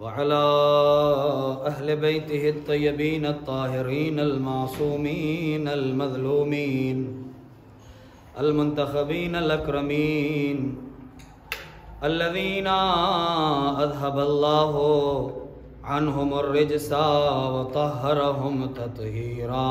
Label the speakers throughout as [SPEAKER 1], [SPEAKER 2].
[SPEAKER 1] वअला अहले बैतिहि अत्तय्यबीन अत्ताहिरीन अलमासूमीन अलमज़लूमीन अलमुंतखबीन अलअक्रमीन अल्लज़ीना अज़हबल्लाहु अन्हुमुर रिज्सा व तह्हरहुम तत्हीरा।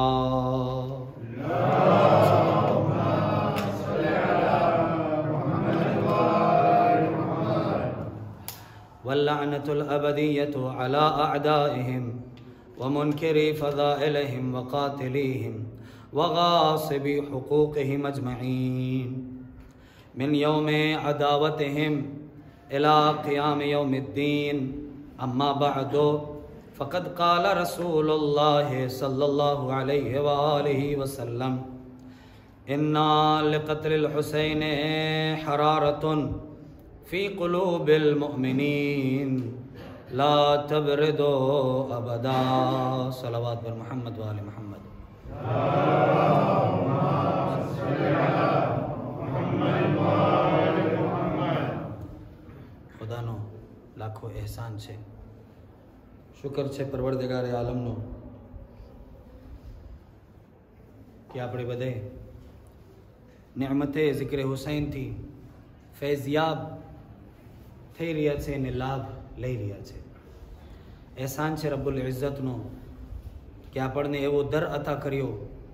[SPEAKER 1] वल्लअनतुल अबदिय्यतु अला अअदाइहिम व मुनकिरी फ़ज़ाइलिहिम व क़ातिलिहिम व गासिबी हुक़ूक़िहिम अजमईन मिन यौमि अदावतिहिम इला क़ियाम यौमिद्दीन। अम्मा बअदु फ़क़द क़ाल रसूलुल्लाहि सल्लल्लाहु अलैहि व आलिहि वसल्लम इन्ना लिक़त्लिल हुसैन हरारतुन फ़ी क़ुलूबिल मुअमिनीन ला तबरिदु अबदा। सलावत बर मोहम्मद व आले मोहम्मद। खुदानो लाखो एहसान छे, शुक्र छे परवरदिगारे आलमनो कि आपणे बधे नेमते ज़िक्र हुसैन थी फैज़याब થઈ રહ્યા છે અને લાભ લઈ રહ્યા છે। એહસાન છે રબ્બુલ ઇઝ્ઝતનો કે આપણને એવો દર અતા કર્યો,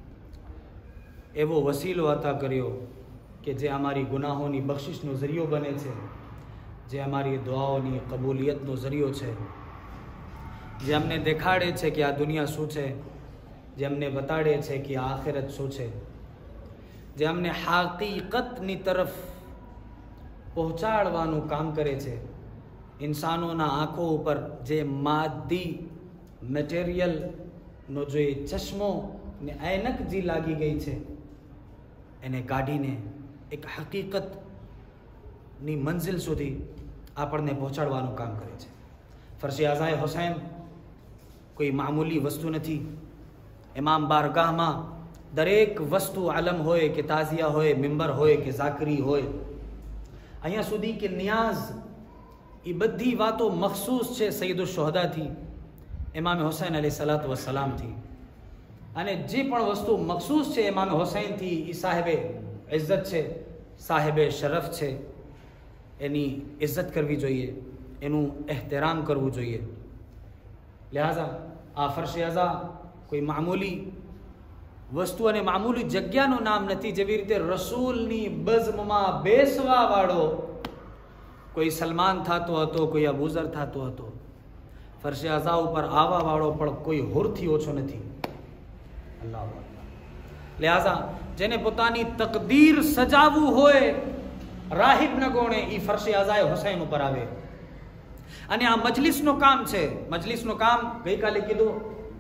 [SPEAKER 1] એવો વસીલો અતા કર્યો કે જે અમારી ગુનાહોની બક્ષિશનો ઝરિયો બને છે, જે અમારી દુઆઓની કબૂલિયતનો ઝરિયો છે, જે અમને દેખાડે છે કે આ દુનિયા શું છે, જે અમને બતાડે છે કે આ આખિરત શું છે, જે અમને હકીકતની તરફ પહોંચાડવાનું કામ કરે છે। ઇન્સાનોના આંખો ઉપર જે માદી મટીરિયલનો જે ચશ્મો ને એનક જે લાગી ગઈ છે એને કાઢીને એક હકીકતની મંઝિલ સુધી આપણને પહોંચાડવાનું કામ કરે છે। ફરશી આઝાએ હુસૈન કોઈ મામૂલી વસ્તુ નથી। ઇમામ બારગાહમાં દરેક વસ્તુ આલમ હોય કે તાઝિયા હોય, મિંબર હોય કે ઝાકરી હોય, અહીંયા સુધી કે નિયાઝ, એ બધી વાતો મખસૂસ છે સૈયદુલ શુહદા થી, ઇમામ હુસૈન અલૈહિસ્સલાતુ વસ્સલામ થી। અને જે પણ વસ્તુ મખસૂસ છે ઇમામ હુસૈન થી, એ સાહેબે ઇજ્જત છે, સાહેબે શરફ છે, એની ઇજ્જત કરવી જોઈએ, એનું એહતરામ કરવું જોઈએ। લિહાઝા આ ફર્શ અઝા કોઈ મામૂલી વસ્તુ અને મામૂલી જગ્યાનું નામ નથી। જેવી રીતે રસૂલની બઝમમાં બેસવા વાળો કોઈ સલમાન થતો હતો, કોઈ અબૂઝર થતો હતો, ફરશે અઝા ઉપર આવવા વાળો પણ કોઈ હુરથી ઓછો નથી। અલ્લાહુ અકબર। લિહાઝા જેને પોતાની તકદીર સજાવવું હોય રાહિબ ન ગોણે, એ ફરશે અઝાએ હુસૈન ઉપર આવે। અને આ મજલિસનું કામ છે। મજલિસનું કામ ગઈકાલે કીધું,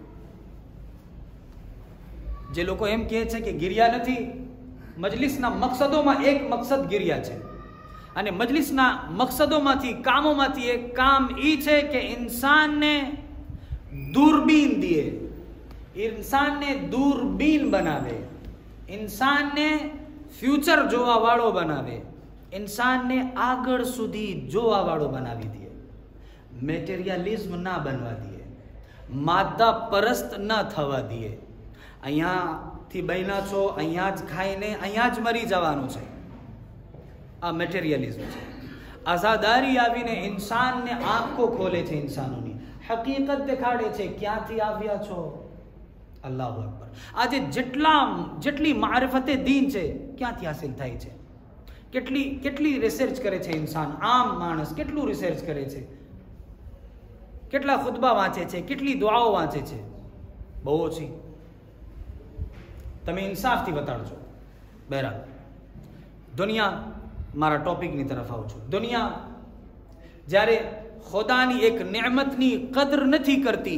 [SPEAKER 1] જે લોકો એમ કહે છે કે ગિરિયા નથી, મજલિસના મકસદોમાં એક મકસદ ગિરિયા છે। અને મજલિસના મકસદોમાંથી, કામોમાંથી એક કામ એ છે કે ઇન્સાનને દૂરબીન દે, ઇન્સાનને દૂરબીન બનાવે, ઇન્સાનને ફ્યુચર જોવા વાળો બનાવે, ઇન્સાનને આગળ સુધી જોવા વાળો બનાવી દે, મેટેરિયલિઝમ ના બનવા દે, માદા પરસ્ત ન થવા દે। અહીંયાથી બન્યા છો, અહીંયા જ ખાઈને અહીંયા જ મરી જવાનું છે, આ મટીરિયલિઝમ છે। આઝાદારી આવીને ઇન્સાનને આંખો ખોલે છે, ઇન્સાનોની હકીકત દેખાડે છે, ક્યાંથી આવ્યા છો। અલ્લાહુ અકબર। આજે જેટલી મારિફતે દીન છે ક્યાંથી હાસિલ થાય છે? કેટલી રિસર્ચ કરે છે ઇન્સાન, આમ માણસ કેટલું રિસર્ચ કરે છે, કેટલા ખુતબા વાંચે છે, કેટલી દુઆઓ વાંચે છે? બહુ ઓછી। તમે ઇન્સાફથી બતાડજો। બહેરાલ દુનિયા, મારા ટોપિકની તરફ આવું છું। દુનિયા જ્યારે ખુદાની એક નેમતની કદર નથી કરતી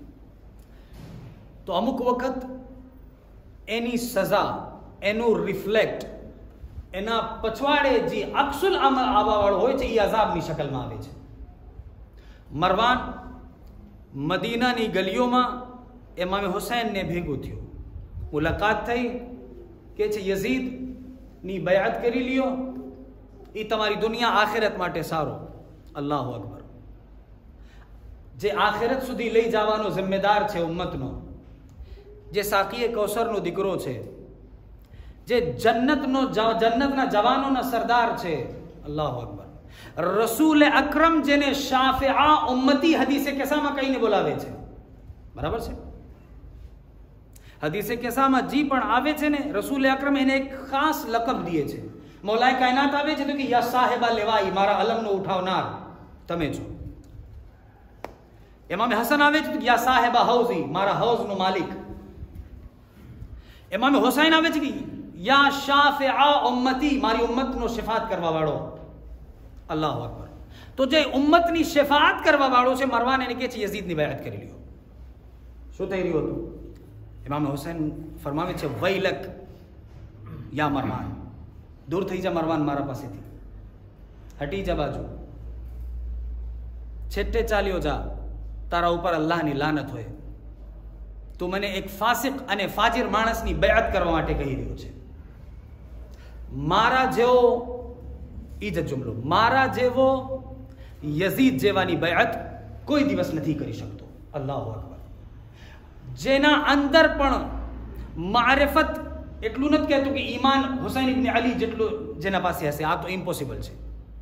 [SPEAKER 1] તો અમુક વખત એની સજા, એનું રિફ્લેક્ટ, એના પછવાડે જે અક્સુલ અમલ આવવાવાળો હોય છે એ અઝાબની શકલમાં આવે છે। મરવાન મદીનાની ગલીઓમાં ઇમામ હુસૈનને ભેગું થયું, મુલાકાત થઈ કે છે યઝીદની બયાત કરી લ્યો, એ તમારી દુનિયા આખિરત માટે સારો। અલ્લાહુ અકબર। જે આખિરત સુધી લઈ જવાનો જિમ્મેદાર છે ઉમ્મતનો, જે સાકીએ કૌસરનો દીકરો છે, જે જન્નતના જવાનોના સરદાર છે. અલ્લાહુ અકબર. રસૂલ અકરમ જેને શાફિઆ ઉમ્મતી હદીસે કેસામાં કહીને બોલાવે છે. બરાબર છે? હદીસે કેસામાં જી પણ આવે છે ને, રસૂલ અકરમ એને એક ખાસ લકબ દીએ છે. મૌલાએ કાયનાત આવે છે તો કે યા સાહેબા લેવાઈ, મારા અલમનો ઉઠાવનાર તમે છો. ઇમામ હસન આવે છે તો યા સાહેબા હૌઝી, મારા હૌઝનો માલિક. ઇમામ હુસૈન આવે છે કે યા શાફિઆ ઉમ્મતી, મારી ઉમ્મતનો શિફાત કરવા વાળો. અલ્લાહુ અકબર. તો જે ઉમ્મતની શિફાત કરવા વાળો છે, મરવાન એને કે છે યઝીદની બેઅત કરી લ્યો. શું થઈ રહ્યું હતું? ઇમામ હુસૈન ફરમાવે છે વૈલક યા મરવાન, દૂર થઈ જા મરવાન મારા પાસેથી, હટી જા બાજુ, છેટ્ટે ચાલ્યો જા, તારા ઉપર અલ્લાહની લાનત હોય. તું મને એક ફાસિક અને ફાજિર માણસની બેઅત કરવા માટે કહી રહ્યો છે. મારા જેવો ઈ જ જુમલો, મારા જેવો યઝીદ જેવાની બેઅત કોઈ દિવસ નથી કરી શકતો. અલ્લાહુ અકબર. જેના અંદર પણ મારિફત એટલું નથી કહેતું કે ઈમાન હુસૈન ઇબ્ન અલી જેટલું જેના પાસે હશે. આ તો ઇમ્પોસિબલ છે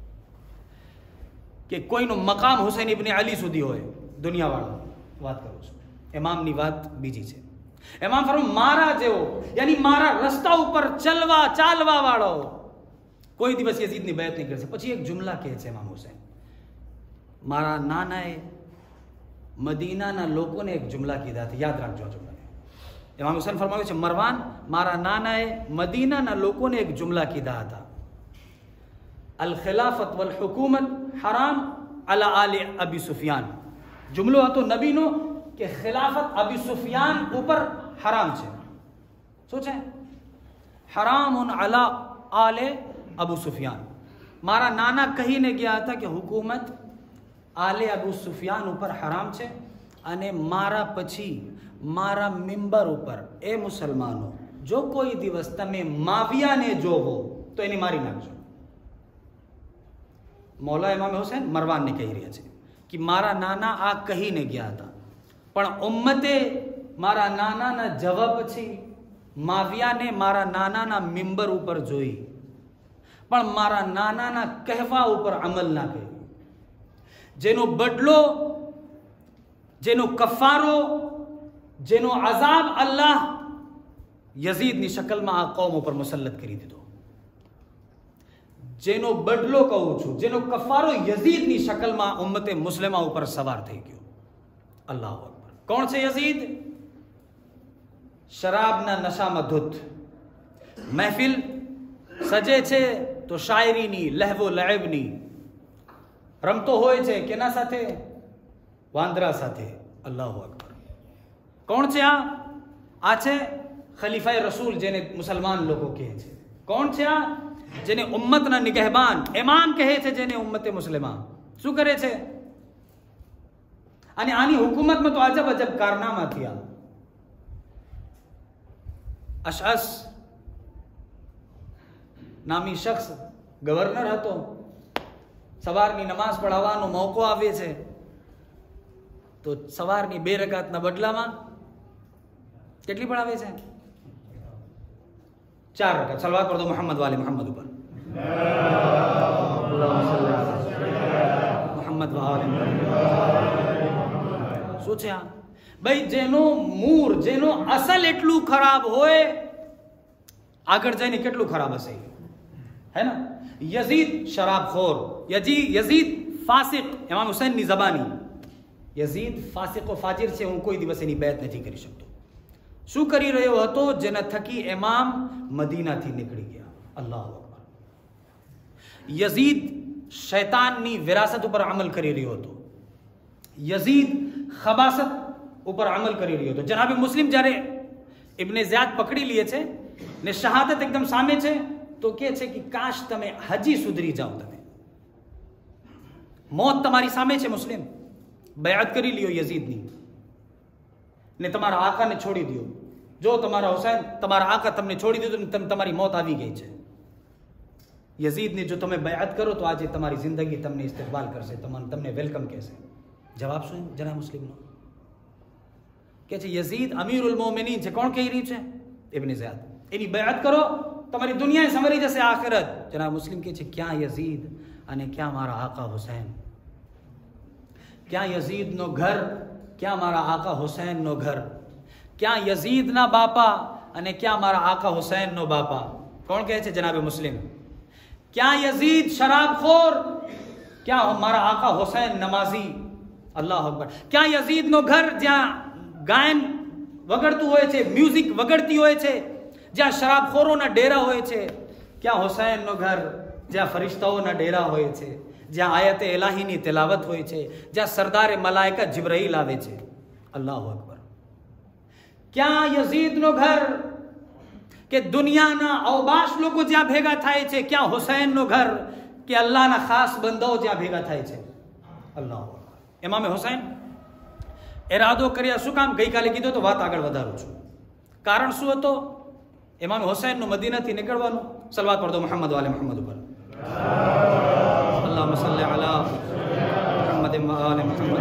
[SPEAKER 1] કે કોઈનો મકામ હુસૈન ઇબ્ન અલી સુધી હોય. દુનિયાવાળો વાત કરું છું, ઇમામની વાત બીજી છે. ઇમામ ફરમાવે મારા જેવો, યાની મારા રસ્તા ઉપર ચાલવા વાળો કોઈ દિવસ યઝીદની બેઅત નહીં કરશે. પછી એક જુમલા કહે છે ઇમામ હુસૈન, મારા નાનાએ મદીનાના લોકોને એક જુમલા કીધા હતા, યાદ રાખજો આ જુમલા. ઇમામ હુસૈન ફરમાવે છે મરવાન, મારા નાનાએ મદીનાના લોકોને એક જુમલા કીધા હતા, અલ ખિલાફત વલ હુકુમત હરામ અલા આલે અબી સુફિયાન. જુમલો હતો નબીનો કે ખિલાફત અબી સુફિયાન ઉપર હરામ છે. શું છે? હરામુન અલા આલે અબુ સુફિયાન. મારા નાના કહીને ગયા હતા કે હુકુમત આલે અબુ સુફિયાન ઉપર હરામ છે, અને મારા પછી મારા મિંબર ઉપર એ મુસલમાનો જો કોઈ દિવસ તમે માવિયાને જોવો તો એને મારી નાખજો. મૌલા ઇમામ હુસૈન મરવાનને કહી રહ્યા છે કે મારા નાના આ કહીને ગયા હતા, પણ ઉમ્મતે મારા નાનાના જવાબ પછી માવિયાને મારા નાનાના મિંબર ઉપર જોઈ, પણ મારા નાનાના કહેવા ઉપર અમલ ના કર્યો. જેનો બદલો, જેનો કફારો, જેનો અઝાબ અલ્લાહ યઝીદની શકલમાં આ કૌમ ઉપર મુસલ્લત કરી દીધો. જેનો બદલો કહું છું, જેનો કફારો યઝીદની શકલમાં ઉમ્મતે મુસ્લિમા ઉપર સવાર થઈ ગયો. અલ્લાહુ અકબર. કોણ છે યઝીદ? શરાબના નશામાં ધૂત. મહેફિલ સજે છે તો શાયરીની, લહેવો લહેબની રમતો હોય છે. કેના સાથે? વાંદરા સાથે. અલ્લાહુ અકબર. કોણ છે આ? આ છે ખલીફાએ રસૂલ, જેને મુસલમાન લોકો કહે છે. કોણ છે આ? જેને ઉમ્મતના નિગહબાન, ઇમામ કહે છે, જેને ઉમ્મતે મુસ્લિમા. શું કરે છે? અને આની હુકુમતમાં તો અજબ અજબ કારનામા થયા. અશઅસ નામી શખ્સ ગવર્નર હતો. સવારની નમાઝ પઢાવવાનો મોકો આવે છે તો સવારની 2 રકાતના બદલામાં કેટલી પઢાવે છે? 4 રકાત. સલવાત પઢો મોહમ્મદ વાલે મોહમ્મદ ઉપર. મોહમ્મદ વાલે. શું છે આ? ભાઈ, જેનો મૂળ, જેનો અસલ એટલું ખરાબ હોય, આગળ જઈને કેટલું ખરાબ હશે, હે ના? યઝીદ શરાબખોર, યઝીદ ફાસિક. ઇમામ હુસૈનની ઝબાની યઝીદ ફાસિક ઓ ફાજિર છે, હું કોઈ દિવસ એની બેત નથી કરી શકતો. શું કરી રહ્યો હતો? જેના થકી ઇમામ મદીનાથી નીકળી ગયા. અલ્લાહુ અકબર. યઝીદ શૈતાનની વિરાસત ઉપર અમલ કરી રહ્યો હતો. યઝીદ ખબાસત ઉપર અમલ કરી રહ્યો હતો. જનાબે મુસ્લિમ જ્યારે ઇબ્ને ઝિયાદ પકડી લે છે ને શહાદત એકદમ સામે છે તો કે છે કે કાશ તમે હજી સુધરી જાઓ. તમે મોત તમારી સામે છે મુસ્લિમ, બયાત કરી લ્યો યઝીદની ને તમારા આકાને છોડી દો. જો તમારા હુસૈન, તમારા આકા તમને છોડી દીધું ને તમારી મોત આવી ગઈ છે. યઝીદને જો તમે બયાત કરો તો આજે તમારી જિંદગી તમને ઇસ્તકબાલ કરશે, તમને વેલકમ કહેશે. જવાબ શું જનાબ મુસ્લિમનો? કે છે યઝીદ અમીરુલ મોમિનીન છે. કોણ કહી રહ્યું છે? ઇબ્ન ઝિયાદ. એની બયાત કરો, તમારી દુનિયા સંવરી જશે આખિરત. જનાબ મુસ્લિમ કહે છે ક્યાં યઝીદ અને ક્યાં મારા આકા હુસૈન? ક્યાં યઝીદનો ઘર, ક્યાં મારા આકા હુસૈનનો ઘર? ક્યાં યઝીદના બાપા અને ક્યાં મારા આકા હુસૈનનો બાપા? કોણ કહે છે? જનાબ મુસ્લિમ. ક્યાં યઝીદ શરાબખોર, ક્યાં મારા આકા હુસૈન નમાઝી? અલ્લાહ અકબર. ક્યાં યઝીદનો ઘર જ્યાં ગાયન વગડતું હોય છે, મ્યુઝિક વગડતી હોય છે, જ્યાં શરાબખોરોના ડેરા હોય છે? ક્યાં હુસૈનનો ઘર જ્યાં ફરિશ્તાઓના ડેરા હોય છે, જ્યાં આયતે ઇલાહીની તિલાવત હોય છે, જ્યાં સરદારે મલાઈકા જિબ્રાઈલ આવે છે? અલ્લાહ અકબર. ક્યાં યઝીદનો ઘર કે દુનિયાના અવબાશ લોકો જ્યાં ભેગા થાય છે? ક્યાં હુસૈનનો ઘર કે અલ્લાહના ખાસ બંદાઓ જ્યાં ભેગા થાય છે? અલ્લાહ અકબર. ઇમામે હુસૈન ઇરાદો કર્યા શું કામ? ગઈકાલે કીધું તો વાત આગળ વધારું છું. કારણ શું હતો? ઇમામે હુસૈનનું મદીનાથી નીકળવાનું. સલવાત પઢો મુહમ્મદ વાલે મુહમ્મદ ઉપર. અલ્લાહુમ્મા સલ્લી અલા મુહમ્મદ વ આલે મુહમ્મદ.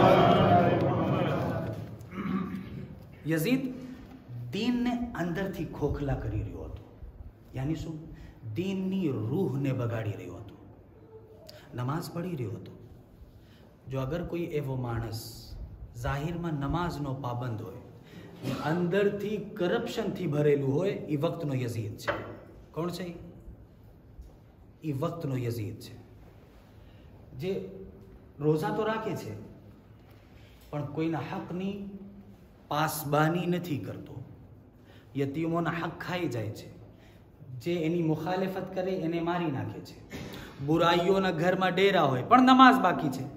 [SPEAKER 1] યઝીદ દીનને અંદરથી ખોખલા કરી રહ્યો હતો. યાની શું? દીનની રૂહને બગાડી રહ્યો હતો. નમાઝ પઢી રહ્યો હતો. જો અગર કોઈ એવો માણસ જાહિરમાં નમાઝનો પાબંદ હોય, અંદરથી કરપ્શનથી ભરેલું હોય, એ વક્તનો યઝીદ છે. કોણ છે? એ વક્તનો યઝીદ છે. જે રોઝા તો રાખે છે પણ કોઈના હકની પાસબાની નથી કરતો. યતીમોના હક ખાઈ જાય છે. જે એની મુખાલિફત કરે એને મારી નાખે છે. બુરાઈઓના ઘરમાં ડેરા હોય પણ નમાઝ બાકી છે.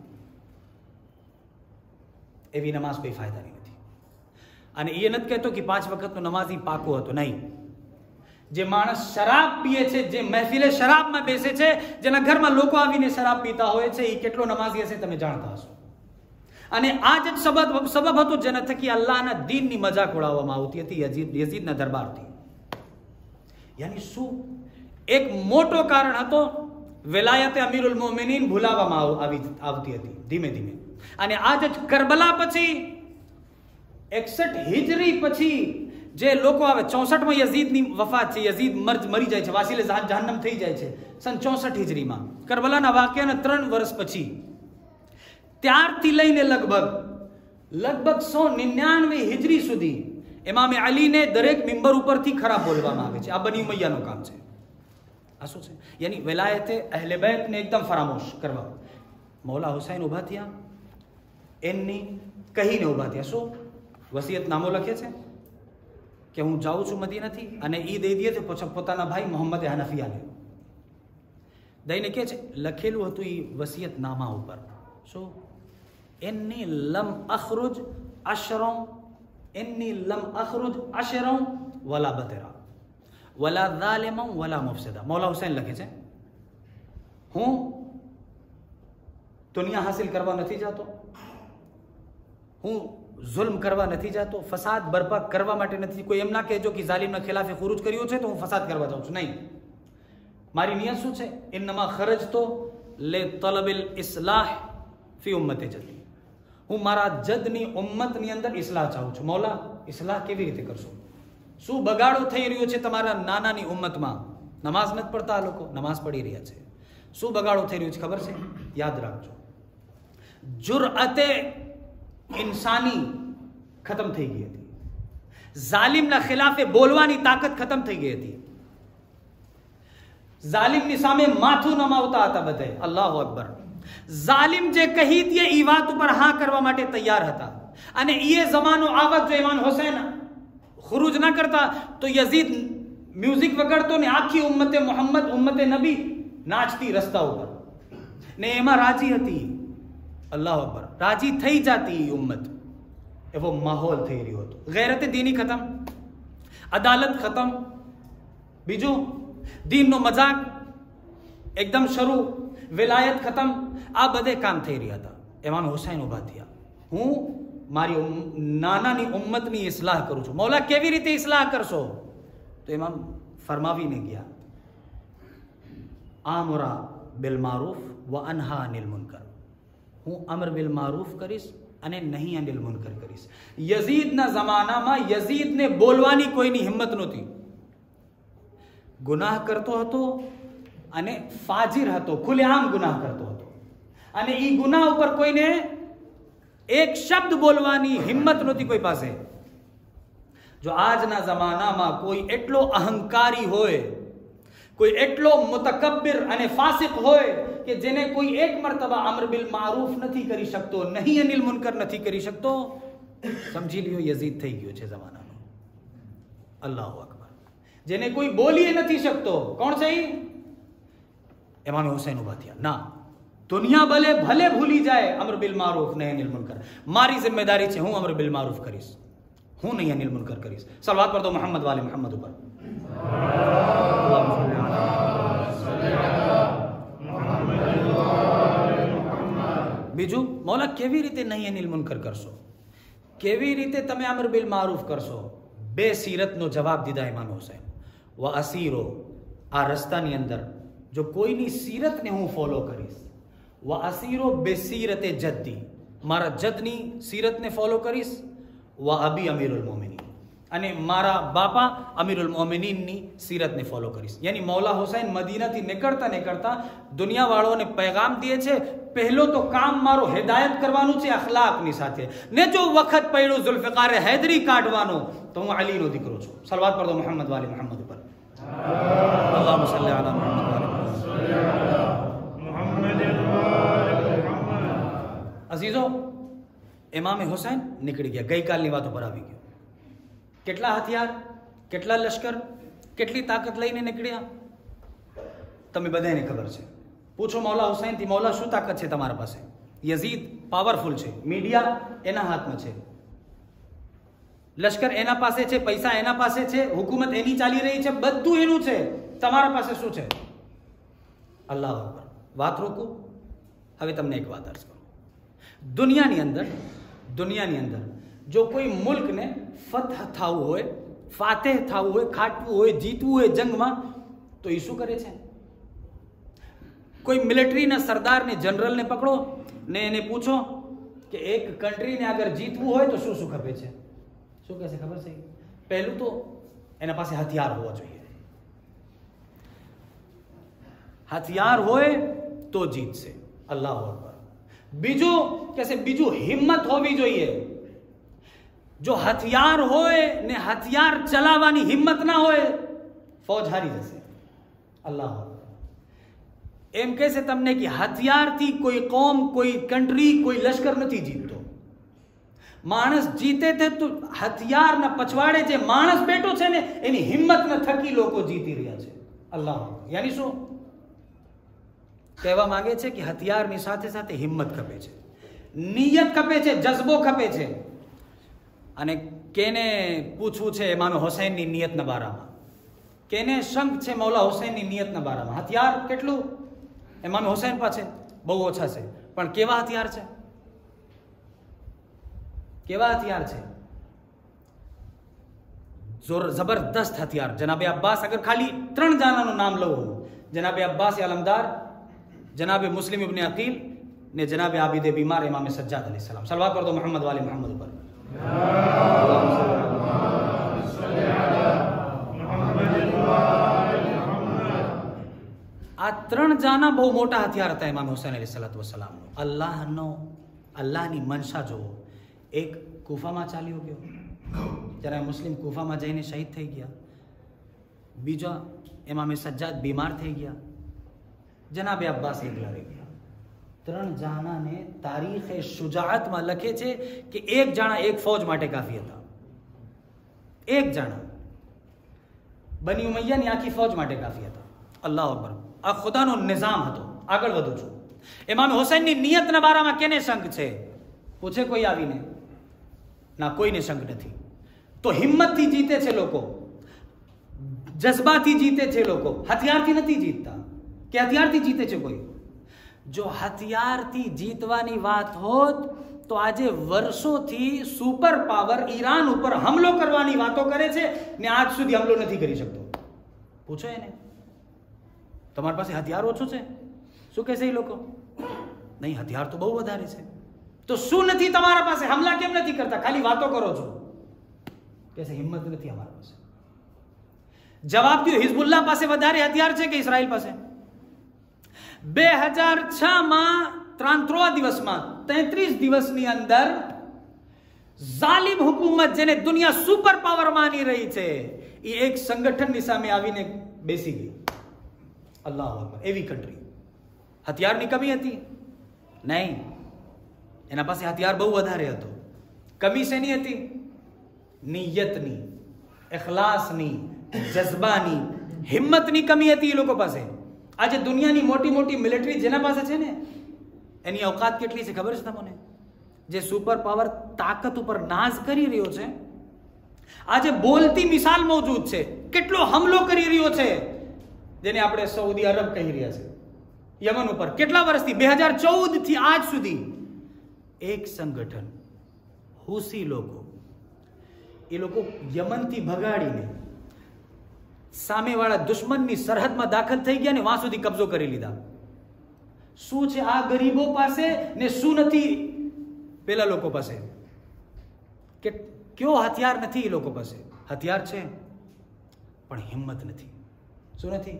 [SPEAKER 1] એવી નમાઝ કોઈ ફાયદાની નથી. અને એ નથી કહેતો કે 5 વખતનો નમાઝી પાકો હતો. નહીં. જે માણસ શરાબ પીએ છે, જે મહેફિલે શરાબમાં બેસે છે, જેના ઘરમાં લોકો આવીને શરાબ પીતા હોય છે, એ કેટલો નમાઝી હશે તમે જાણતા હશો. અને આ જ સબબ હતો જેના થકી અલ્લાહના દીનની મજાક ઉડાવવામાં આવતી હતી યઝીદના દરબારથી. યાની શું? એક મોટો કારણ હતો વિલાયતે અમીરુલ મોમિનીન ભૂલાવવામાં આવતી હતી ધીમે ધીમે. અને આજ જ કરબલા પછી 61 હિજરી પછી જે લોકો આવે, 64માં યઝીદની વફાત છે, યઝીદ મરી જાય છે, વાસીલે જહન્નમ થઈ જાય છે સન 64 હિજરીમાં. કરબલાના વાક્યના 3 વર્ષ પછી ત્યારથી લઈને લગભગ 199 હિજરી સુધી ઇમામે અલીને દરેક મિંબર ઉપરથી ખરાબ બોલવામાં આવે છે. આ બની ઉમૈયાનું કામ છે. આ શું છે? યાની વિલાયતે અહલે બેતને એકદમ ફરામોશ કરવા. મૌલા હુસૈન ઊભા થયા, એમની કહીને ઊભા થયા. શું? વસિયતનામો લખે છે કે હું જાઉં છું મદીનાથી, અને એ દઈ દે છે પોતાના ભાઈ મોહમ્મદ હનફિયાને દઈને કહે છે, લખેલું હતું એ વસિયતનામા ઉપર શું? inni lam akhruj ashron wala batira wala zaliman wala mufsida. મૌલા Hussain લખે છે, હું દુનિયા હાસિલ કરવા નથી જાતો, હું जुल्म કરવા નથી જાતો, ફસાદ બરપા કરવા માટે નથી. કોઈ એમ ના કહેજો કે ઝાલિમના ખિલાફે ખુરૂજ કર્યો છે તો હું ફસાદ કરવા જાઉં છું. નહીં. મારી નિયત શું છે? ઇન્નમાં ખરજતો લે તલબિલ ઇસ્લાહ ફી ઉમ્મતે જદી. હું મારા જદની ઉમ્મતની અંદર ઇસ્લાહ ચાહું છું. મૌલા, ઇસ્લાહ કેવી રીતે કરશો? શું બગાડો થઈ રહ્યો છે તમારા નાનાની ઉમ્મતમાં? નમાઝ નથી પડતા આ લોકો, નમાઝ પડી રહ્યા છે. શું બગાડો થઈ રહ્યો છે ખબર છે? યાદ રાખજો. જુરઅતે इंसानी खत्म થઈ ગઈ હતી. જાલિમના ખિલાફે બોલવાની તાકાત ખતમ થઈ ગઈ હતી. જાલિમની સામે માથું નમાવતા હતા બધાય. અલ્લાહુ અકબર. જાલિમ જે કહી દે એ વાત ઉપર હા કરવા માટે તૈયાર હતા. અને એ જમાનો આવત જો ઇમામ હુસૈન ખુરૂજ ના કરતા તો યઝીદ મ્યુઝિક વગાડતો ને આખી ઉમ્મતે મોહમ્મદ, ઉમ્મતે નબી નાચતી રસ્તા ઉપર ને એમાં રાજી હતી. અલ્લાહુ અકબર. રાજી થઈ જાતી ઉમ્મત. એવો માહોલ થઈ રહ્યો હતો. ગૈરતે દીની ખતમ, અદાલત ખતમ, બીજું દીનનો મજાક એકદમ શરૂ, વિલાયત ખતમ. આ બધે કામ થઈ રહ્યા હતા. ઇમામ હુસૈન ઉભા થયા, હું મારી નાનાની ઉમ્મતની ઇસ્લાહ કરું છું. મૌલા કેવી રીતે ઇસ્લાહ કરશો? તો ઇમામ ફરમાવીને ગયા, આમરા બિલ મારૂફ વ અનહા અનિલ મુનકર. હું અમર બિલ મારૂફ કરીશ અને નહીં અનિલ મુનકર કરીશ. યઝીદના જમાનામાં યઝીદને બોલવાની કોઈની હિંમત નહોતી. ગુનાહ કરતો હતો અને ફાજિર હતો, ખુલ્લેઆમ ગુનાહ કરતો હતો અને એ ગુનાહ ઉપર કોઈને એક શબ્દ બોલવાની હિંમત નહોતી કોઈ પાસે. જો આજના જમાનામાં કોઈ એટલો અહંકારી હોય, કોઈ એટલો મુતકબ્બિર અને ફાસિક હોય કે જેને કોઈ એક મર્તબા અમર બિલ મારૂફ નથી કરી શકતો, નહીં અનિલ મુનકર નથી કરી શકતો, સમજી લ્યો યઝીદ થઈ ગયો છે જમાનાનો. અલ્લાહુ અકબર. જેને કોઈ બોલી નથી શકતો, કોણ છે? ઇમામ હુસૈન ઉભા થયા. ના, દુનિયા ભલે ભલે ભૂલી જાય અમર બિલ મારૂફ નહીં અનિલ મુનકર, મારી જિમ્મેદારી છે, હું અમર બિલ મારૂફ કરીશ, હું નહીં અનિલ મુનકર કરીશ. સલવાત પર દો મોહમ્મદ વાલે મોહમ્મદ ઉપર. બીજું, મૌલા કેવી રીતે નહીં અનિલ મુનકર કરશો, કેવી રીતે તમે અમર બિલ મારૂફ કરશો? બે સીરતનો જવાબ દીધા ઇમામ હુસૈન. વ અસીરો, આ રસ્તાની અંદર જો કોઈની સીરતને હું ફોલો કરીશ, વ અસીરો બે સીરતે જદ્દી, મારા જદની સીરતને ફોલો કરીશ, વ અબી અમીરુલ મોમિનીન, અને મારા બાપા અમીરુલ મોમિનીનની સીરતને ફોલો કરીશ. યાની મૌલા હુસૈન મદીનાથી નીકળતા નીકળતા દુનિયાવાળોને પૈગામ દે છે, પહેલો તો કામ મારો હિદાયત કરવાનું છે અખલાકની સાથે, ને જો વખત પડ્યું ઝુલ્ફિકાર હૈદરી કાઢવાનો તો હું અલીનો દીકરો છું. સલવાત પર દો મોહમ્મદ વાલે મોહમ્મદ ઉપર. અલ્લાહુમ્મા સલ્લી અલા મુહમ્મદ વાલે મુહમ્મદ. અઝીઝો, ઇમામ હુસૈન નીકળી ગયા, ગઈકાલની વાતો પર આવી ગયો. કેટલા હથિયાર, કેટલા લશ્કર, કેટલી તાકાત લઈને નીકળ્યા તમે બધાને ખબર છે. પૂછો મૌલા હુસૈનથી, મૌલા શું તાકાત છે તમારા પાસે? યઝીદ પાવરફુલ છે, મીડિયા એના હાથમાં છે, લશ્કર એના પાસે છે, પૈસા એના પાસે છે, હુકુમત એની ચાલી રહી છે, બધું એનું છે. તમારા પાસે શું છે? અલ્લાહ અકબર. વાત રોકું, હવે તમને એક વાત અર્જ કરું. દુનિયાની અંદર જો કોઈ મુલ્કને ફતહ થવું હોય, ફાતેહ થવું હોય, ખાટવું હોય, જીતવું હોય જંગમાં, તો એ શું કરે છે? કોઈ મિલિટરીના સરદારને, જનરલને પકડો ને એને પૂછો કે એક કન્ટ્રીને અગર જીતવું હોય તો શું શું ખપે છે? શું કહે છે ખબર છે? પહેલું તો એના પાસે હથિયાર હોવા જોઈએ. હથિયાર હોય તો જીતશે. અલ્લાહુ અકબર. બીજું કહેશે, બીજું હિંમત હોવી જોઈએ. જો હથિયાર હોય ને હથિયાર ચલાવવાની હિંમત ના હોય, ફૌજ હારી જશે. અલ્લાહ એમ કહેશે તમને કે હથિયારથી કોઈ કોમ, કોઈ કન્ટ્રી, કોઈ લશ્કર નથી જીતતો. માણસ જીતે તે તો હથિયારના પછવાડે જે માણસ બેઠો છે ને એની હિંમતના થકી લોકો જીતી રહ્યા છે. અલ્લાહ યાની શું કહેવા માંગે છે કે હથિયારની સાથે સાથે હિંમત ખપે છે, નિયત ખપે છે, જજ્બો ખપે છે. અને કેને પૂછવું છે ઇમામ હુસૈનની નિયતના બારામાં, કેને શંક છે મૌલા હુસૈનની નિયતના બારામાં? હથિયાર કેટલું ઇમામ હુસૈન પાસે? બહુ ઓછા છે. પણ કેવા હથિયાર છે? કેવા હથિયાર છે? જબરદસ્ત હથિયાર. જનાબે અબ્બાસ, અગર ખાલી 3 જણાનું નામ લઉં હું, જનાબે અબ્બાસ અલમદાર, જનાબે મુસ્લિમ ઇબ્ન અકીલ ને જનાબે આબિદે બીમાર ઇમામ સજ્જાદ અલૈહિસ સલામ. સલવાત કર દો મોહમ્મદ વાલે મોહમ્મદ ઉપર. આ 3 જાના બહુ મોટા હથિયાર હતા ઇમામ હુસૈન અલૈહિસ્સલાતુ વસ્સલામનો. અલ્લાહની મનસા જોવો. એક કુફામાં ચાલ્યો ગયો, જ્યારે મુસ્લિમ કુફામાં જઈને શહીદ થઈ ગયા. બીજા ઇમામ સજ્જાદ બીમાર થઈ ગયા. જનાબે અબ્બાસ એકલા રહી ગયા. 3 જાનાને તારીખે શુજાઅતમાં લખે છે કે 1 જાણા 1 ફૌજ માટે કાફી હતા. 1 જાણા બની ઉમૈયાની આખી ફૌજ માટે કાફી હતા. અલ્લાહ અકબર. આ ખુદાનો નિઝામ હતો. આગળ વધુ છું. ઇમામ હુસૈનની નિયતના બારામાં કેને શંક છે? પૂછે કોઈ આવીને? ના, કોઈને શંક નથી. તો હિંમતથી જીતે છે લોકો, જજ્બાથી જીતે છે લોકો, હથિયારથી નથી જીતતા. કે હથિયારથી જીતે છે કોઈ? જો હથિયારથી જીતવાની વાત હોત તો આજે વર્ષોથી સુપર પાવર ઈરાન ઉપર હમલો કરવાની વાતો કરે છે ને આજ સુધી હમલો નથી કરી શકતો. પૂછો એને, તમારી પાસે હથિયાર ઓછું છે? શું કહેશે એ લોકો? નહીં, હથિયાર તો બહુ વધારે છે. તો શું નથી તમારા પાસે? હમલા કેમ નથી કરતા? ખાલી વાતો કરો છો. કે હિંમત નથી અમારા પાસે. જવાબ દો, હિઝબુલ્લાહ પાસે વધારે હથિયાર છે કે ઇઝરાયલ પાસે? 2006માં 3 દિવસમાં 33 દિવસની અંદર જાલિમ હુકુમત જેને દુનિયા સુપર પાવર માની રહી છે એ એક સંગઠનની સામે આવીને બેસી ગઈ. અલ્લાહુ અકબર. એવી કન્ટ્રી. હથિયારની કમી હતી? નહીં, એના પાસે હથિયાર બહુ વધારે હતો. કમી શેની હતી? નિયતની, ઇખલાસની, જઝબાની, હિંમતની કમી હતી એ લોકો પાસે. આજે દુનિયાની મોટી મોટી મિલિટરી જેના પાસે છે ને, એની औकात કેટલી છે ખબર છે તમને? જે સુપર પાવર તાકાત ઉપર નાઝ કરી રહ્યો છે, આજે બોલતી મિસાલ મોજૂદ છે. કેટલો હમલો કરી રહ્યો છે, જેને આપણે સઉદી અરબ કહી રહ્યા છે, યમન ઉપર. કેટલા વર્ષથી? 2014 થી આજ સુધી એક સંગઠન હુસી લોકો, એ લોકો યમનથી ભગાડીને સામેવાળા દુશ્મનની સરહદમાં દાખલ થઈ ગયા ને વહાં સુધી કબજો કરી લીધા. શું છે આ ગરીબો પાસે ને શું નથી પેલા લોકો પાસે? કે કયો હથિયાર નથી એ લોકો પાસે? હથિયાર છે પણ હિંમત નથી. શું નથી?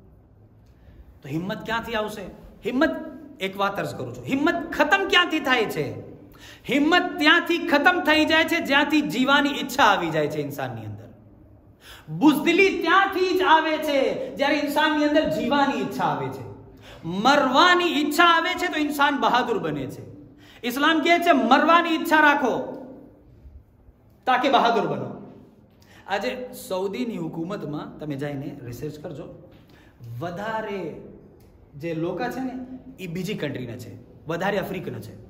[SPEAKER 1] તો હિંમત ક્યાંથી આવશે? હિંમત, એક વાત અર્જ કરું છું, હિંમત ખતમ ક્યાંથી થાય છે? હિંમત ત્યાંથી ખતમ થઈ જાય છે જ્યાંથી જીવાની ઈચ્છા આવી જાય છે ઇન્સાનની અંદર. બુઝદિલી ત્યાંથી જ આવે છે જ્યારે ઇન્સાનની અંદર જીવાની ઈચ્છા આવે છે. મરવાની ઈચ્છા આવે છે તો ઇન્સાન બહાદુર બને છે. ઇસ્લામ કહે છે મરવાની ઈચ્છા રાખો તાકે બહાદુર બનો. આજે સઉદીની હુકુમતમાં તમે જઈને રિસર્ચ કરજો, વધારે જે લોકો છે ને એ બીજી કન્ટ્રીના છે, વધારે આફ્રિકન છે.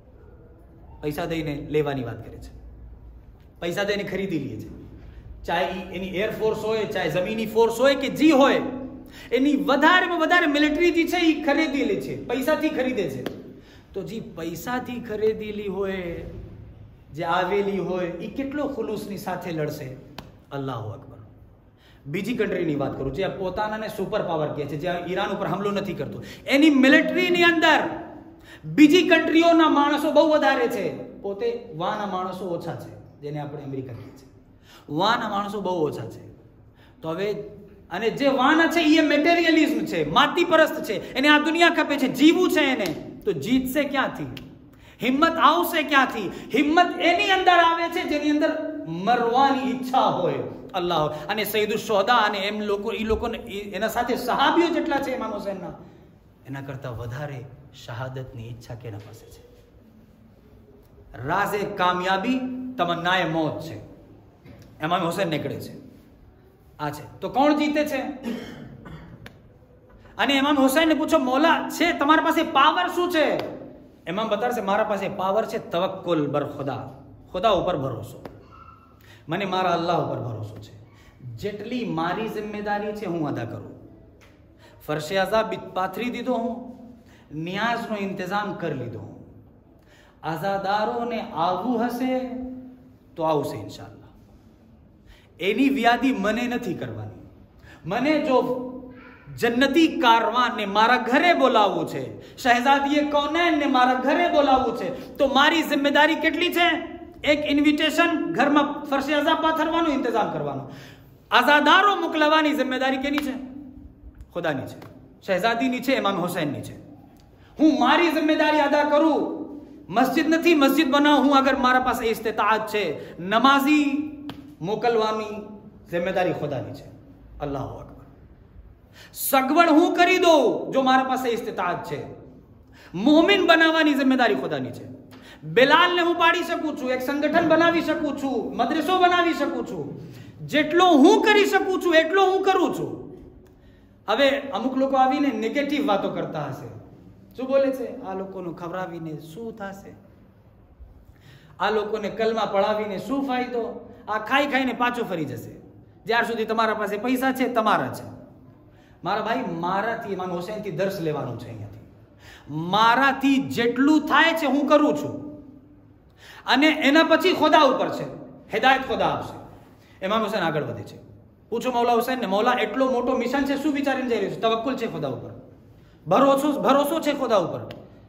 [SPEAKER 1] પૈસા દઈને લેવાની વાત કરે છે, પૈસા દઈને ખરીદી લે છે. ચાહે એની એરફોર્સ હોય, ચાહે જમીની ફોર્સ હોય કે જી હોય, એની વધારેમાં વધારે મિલિટરી જે છે એ ખરીદી લે છે, પૈસાથી ખરીદે છે. તો જે પૈસાથી ખરીદેલી હોય, જે આવેલી હોય, એ કેટલો ખુલૂસની સાથે લડશે? અલ્લાહુ અકબર. બીજી કન્ટ્રીની વાત કરું, જે પોતાનાને સુપર પાવર કહે છે, જે ઈરાન ઉપર હુમલો નથી કરતો, એની મિલિટરીની અંદર બીજી કન્ટ્રીઓના માણસો બહુ વધારે છે, પોતે વાના માણસો ઓછા છે, જેને આપણે અમેરિકા કહીએ છીએ. વાના માણસો બહુ ઓછા છે. તો હવે અને જે વાના છે એ મેટેરિયલિઝમ છે, માતી પરસ્ત છે, એને આ દુનિયા ખપે છે, જીવું છે એને. તો જીતશે ક્યાંથી? હિંમત આવશે ક્યાંથી? હિંમત એની અંદર આવે છે જેની અંદર મરવાની ઈચ્છા હોય. અલ્લાહ. અને સૈયદુ શોહદા અને એમ લોકો, એ લોકોને એના સાથે સહાબીઓ જેટલા છે ઇમામ હુસૈનના, એના કરતા વધારે શહાદતની ઈચ્છા કેના પાસે છે? રાઝે કામયાબી તમન્નાએ મોત છે, ઇમામ હુસૈન નીકળે છે. આ છે. તો કોણ જીતે છે? અને ઇમામ હુસૈનને પૂછો મૌલા છે તમારા પાસે પાવર શું છે? ઇમામ બતાડશે મારા પાસે પાવર છે તવક્કુલ બર ખુદા, ખુદા ઉપર ભરોસો. મને મારા અલ્લાહ ઉપર ભરોસો છે. જેટલી મારી જિમ્મેદારી છે હું અદા કરું. ફરશે અઝા પાથરી દીધો હું, નિયાઝનો ઇંતજામ કરી લીધો હું. આઝાદારોને આવવું હશે તો આવશે ઇન્શાઅલ્લાહ. એની વ્યાદી મને નથી કરવાની. મને જો જન્નતી કારવાનને મારા ઘરે બોલાવવું છે, શહેઝાદીએ કૌનૈનને મારા ઘરે બોલાવવું છે, તો મારી જિમ્મેદારી કેટલી છે? એક ઇન્વિટેશન, ઘરમાં ફરશે અઝા પાથરવાનો ઇંતજામ કરવાનો. આઝાદારો મોકલવાની જિમ્મેદારી કેની છે? ખુદાની છે, શહેઝાદીની છે, ઇમામ હુસૈનની છે. હું મારી જિમ્મેદારી અદા કરું. મસ્જિદ નથી, મસ્જિદ બનાવું હું, અગર મારા પાસે ઇસ્તિતાઅત છે. નમાઝી મોકલવાની જિમ્મેદારી ખુદાની છે. અલ્લાહુ અકબર. સગવડ હું કરી દઉં જો મારા પાસે ઇસ્તિતાઅત છે. મોમિન બનાવવાની જિમ્મેદારી ખુદાની છે. બિલાલને હું પાડી શકું છું, એક સંગઠન બનાવી શકું છું, મદ્રસો બનાવી શકું છું. જેટલો હું કરી શકું છું એટલો હું કરું છું. હવે અમુક લોકો આવીને નેગેટિવ વાતો કરતા હશે. શું બોલે છે? આ લોકોને ખવડાવીને શું થશે? આ લોકોને કલમા પડાવીને શું ફાયદો? આ ખાઈ ખાઈને પાછો ફરી જશે. જ્યાર સુધી તમારા પાસે પૈસા છે તમારા છે. મારા ભાઈ, મારાથી ઇમામ હુસૈનથી દર્શ લેવાનું છે. અહીંયાથી મારાથી જેટલું થાય છે હું કરું છું, અને એના પછી ખુદા ઉપર છે, હિદાયત ખુદા આપશે. ઇમામ હુસૈન આગળ વધે છે. પૂછો મૌલા હુસૈન ને, મૌલા એટલો મોટો મિશન છે, શું વિચારીને જઈ રહ્યું છે? તવક્કુલ છે ખુદા ઉપર, ભરોસો છે ખુદા ઉપર.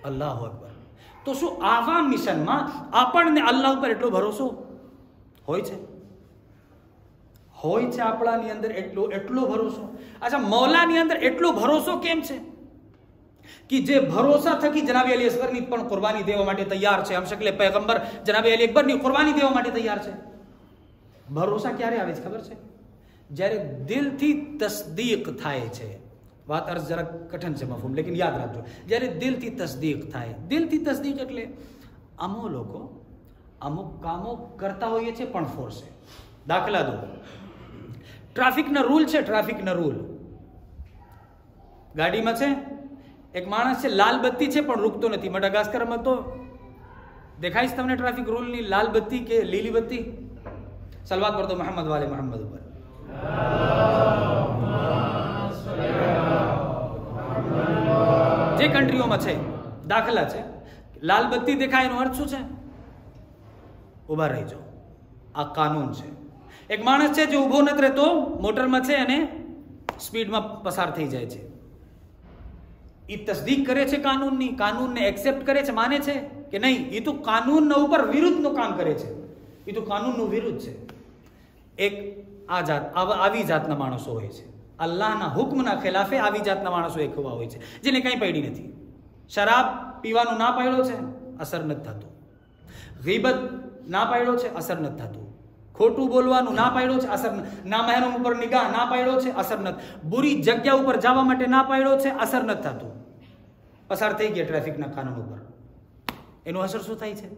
[SPEAKER 1] અલ્લાહુ અકબર. તો શું આવા મિશનમાં આપણને અલ્લાહ ઉપર એટલો ભરોસો હોય છે? હોય છે આપણાની અંદર એટલો ભરોસો? અચ્છા, મૌલાની અંદર એટલો ભરોસો કેમ છે કે જે ભરોસા થકી જનાબે અલી અસગરની પણ કુરબાની દેવા માટે તૈયાર છે? હમ શકલે પૈગંબર જનાબે અલી અકબરની કુરબાની દેવા માટે તૈયાર છે. ભરોસા ક્યારે આવે છે ખબર છે? જ્યારે દિલથી તસદીક થાય છે. વાત અર્થ જરા કઠણ છે મફહૂમ, લેકિન યાદ રાખજો, જ્યારે દિલથી તસદીક થાય. દિલથી તસદીક એટલે અમો લોકો અમુક કામો કરતા હોઈએ છે પણ ફોર્સે. દાખલા દો, ટ્રાફિકના રૂલ છે. ટ્રાફિકના રૂલ ગાડીમાં છે, એક માણસ છે, લાલ બત્તી છે પણ રૂકતો નથી. મડાગાસ્કરમાં તો દેખાય છે તમને ટ્રાફિક રૂલની લાલ બત્તી કે લીલી બત્તી? સલવાત પર તો મોહમ્મદ વાલે મોહમ્મદ ઉપર. જે કન્ટ્રીઓમાં છે દાખલા છે, લાલ બત્તી દેખાય એનો અર્થ શું છે? ઉભા રહી જાઓ. આ કાનૂન છે. એક માણસ છે જે ઉભો નથી રહેતો, મોટરમાં છે અને સ્પીડમાં પસાર થઈ જાય છે. એ તસદીક કરે છે કાનૂનની, કાનૂનને એક્સેપ્ટ કરે છે, માને છે કે નહીં? એ તો કાનૂનના ઉપર વિરુદ્ધનું કામ કરે છે. એ તો કાનૂનનું વિરુદ્ધ છે. એક આવી જાતના માણસો હોય છે. અલ્લાહના હુકમના ખિલાફે આવી જાતના માણસો એક એવા હોય છે જેને કંઈ પડી નથી. શરાબ પીવાનું ના પાડ્યો છે, અસર નથી થતું. ગીબત ના પાડ્યો છે, અસર નથી થતું. ખોટું બોલવાનું ના પાડ્યો છે, અસર નથી. ના મહેરમ ઉપર નિગાહ ના પાડ્યો છે, અસર નથી. બુરી જગ્યા ઉપર જવા માટે ના પાડ્યો છે, અસર નથી થતું. પસાર થઈ ગયા ટ્રાફિકના કાનૂન ઉપર, એનું અસર શું થાય છે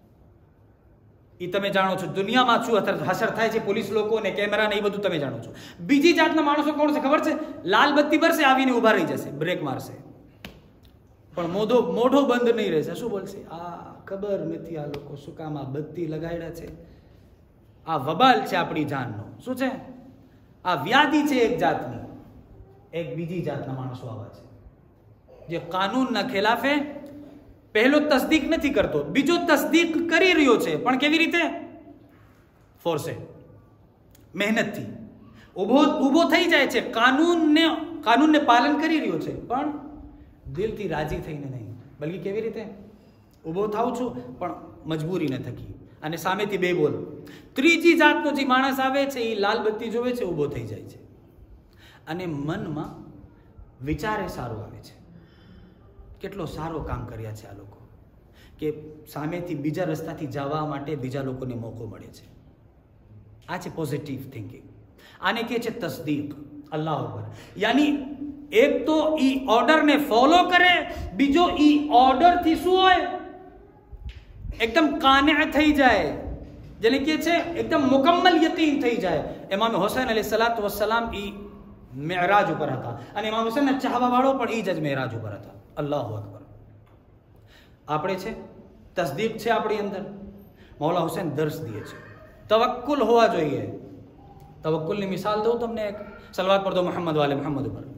[SPEAKER 1] એ તમે જાણો છો. દુનિયામાં શું અસર થાય છે, પોલીસ લોકો ને કેમેરા ને એ બધું તમે જાણો છો. બીજી જાતના માણસો કોણ છે ખબર છે? લાલ બત્તી ભરશે, આવીને ઉભા રહી જશે, બ્રેક મારશે, પણ મોઢો બંધ નહીં રહેશે. શું બોલશે? આ ખબર નથી આ લોકો શું કામ આ બત્તી લગાડ્યા છે. આ વબાલ છે આપણી જાનનો. શું છે? આ વ્યાધિ છે એક જાતની. એક બીજી જાતના માણસો આવા છે જે કાનૂનના ખિલાફે પહેલો તસદીક નથી કરતો, બીજો તસદીક કરી રહ્યો છે, પણ કેવી રીતે? ફોર્સે, મહેનતથી ઊભો થઈ જાય છે. કાનૂનને પાલન કરી રહ્યો છે પણ દિલથી રાજી થઈને નહીં. બલકી કેવી રીતે? ઊભો થાઉં છું પણ મજબૂરી ન થકી, અને સામેથી બે બોલ. ત્રીજી જાતનો જે માણસ આવે છે એ લાલ બત્તી જોવે છે, ઊભો થઈ જાય છે, અને મનમાં વિચારે સારો આવે છે. કેટલો સારો કામ કર્યા છે આ લોકો, કે સામેથી બીજા રસ્તાથી જવા માટે બીજા લોકોને મોકો મળે છે. આ છે પોઝિટિવ થિંકિંગ. આને કહે છે તસદીક. અલ્લાહ ઉપર યાની એક તો ઈ ઓર્ડરને ફોલો કરે, બીજો ઈ ઓર્ડરથી શું હોય? એકદમ કાને થઈ જાય, જેને કહે છે એકદમ મુકમ્મલ યકીન થઈ જાય. ઇમામ હુસૈન અલૈહિસ્સલાતુ વસ્સલામ ઈ મેરાજ ઉપર હતા, અને ઇમામ હુસૈનના ચાહવા વાળો પણ ઈ જ મેરાજ ઉપર હતા. અલ્લાહુ અકબર. આપણે છે તસદીક છે આપણી અંદર. મૌલા હુસૈન દર્શ દે છે, તવક્કુલ હોવા જોઈએ. તવક્કુલની મિસાલ દઉં તમને એક. સલવાત પર દો મોહમ્મદ વાલે મોહમ્મદ ઉપર.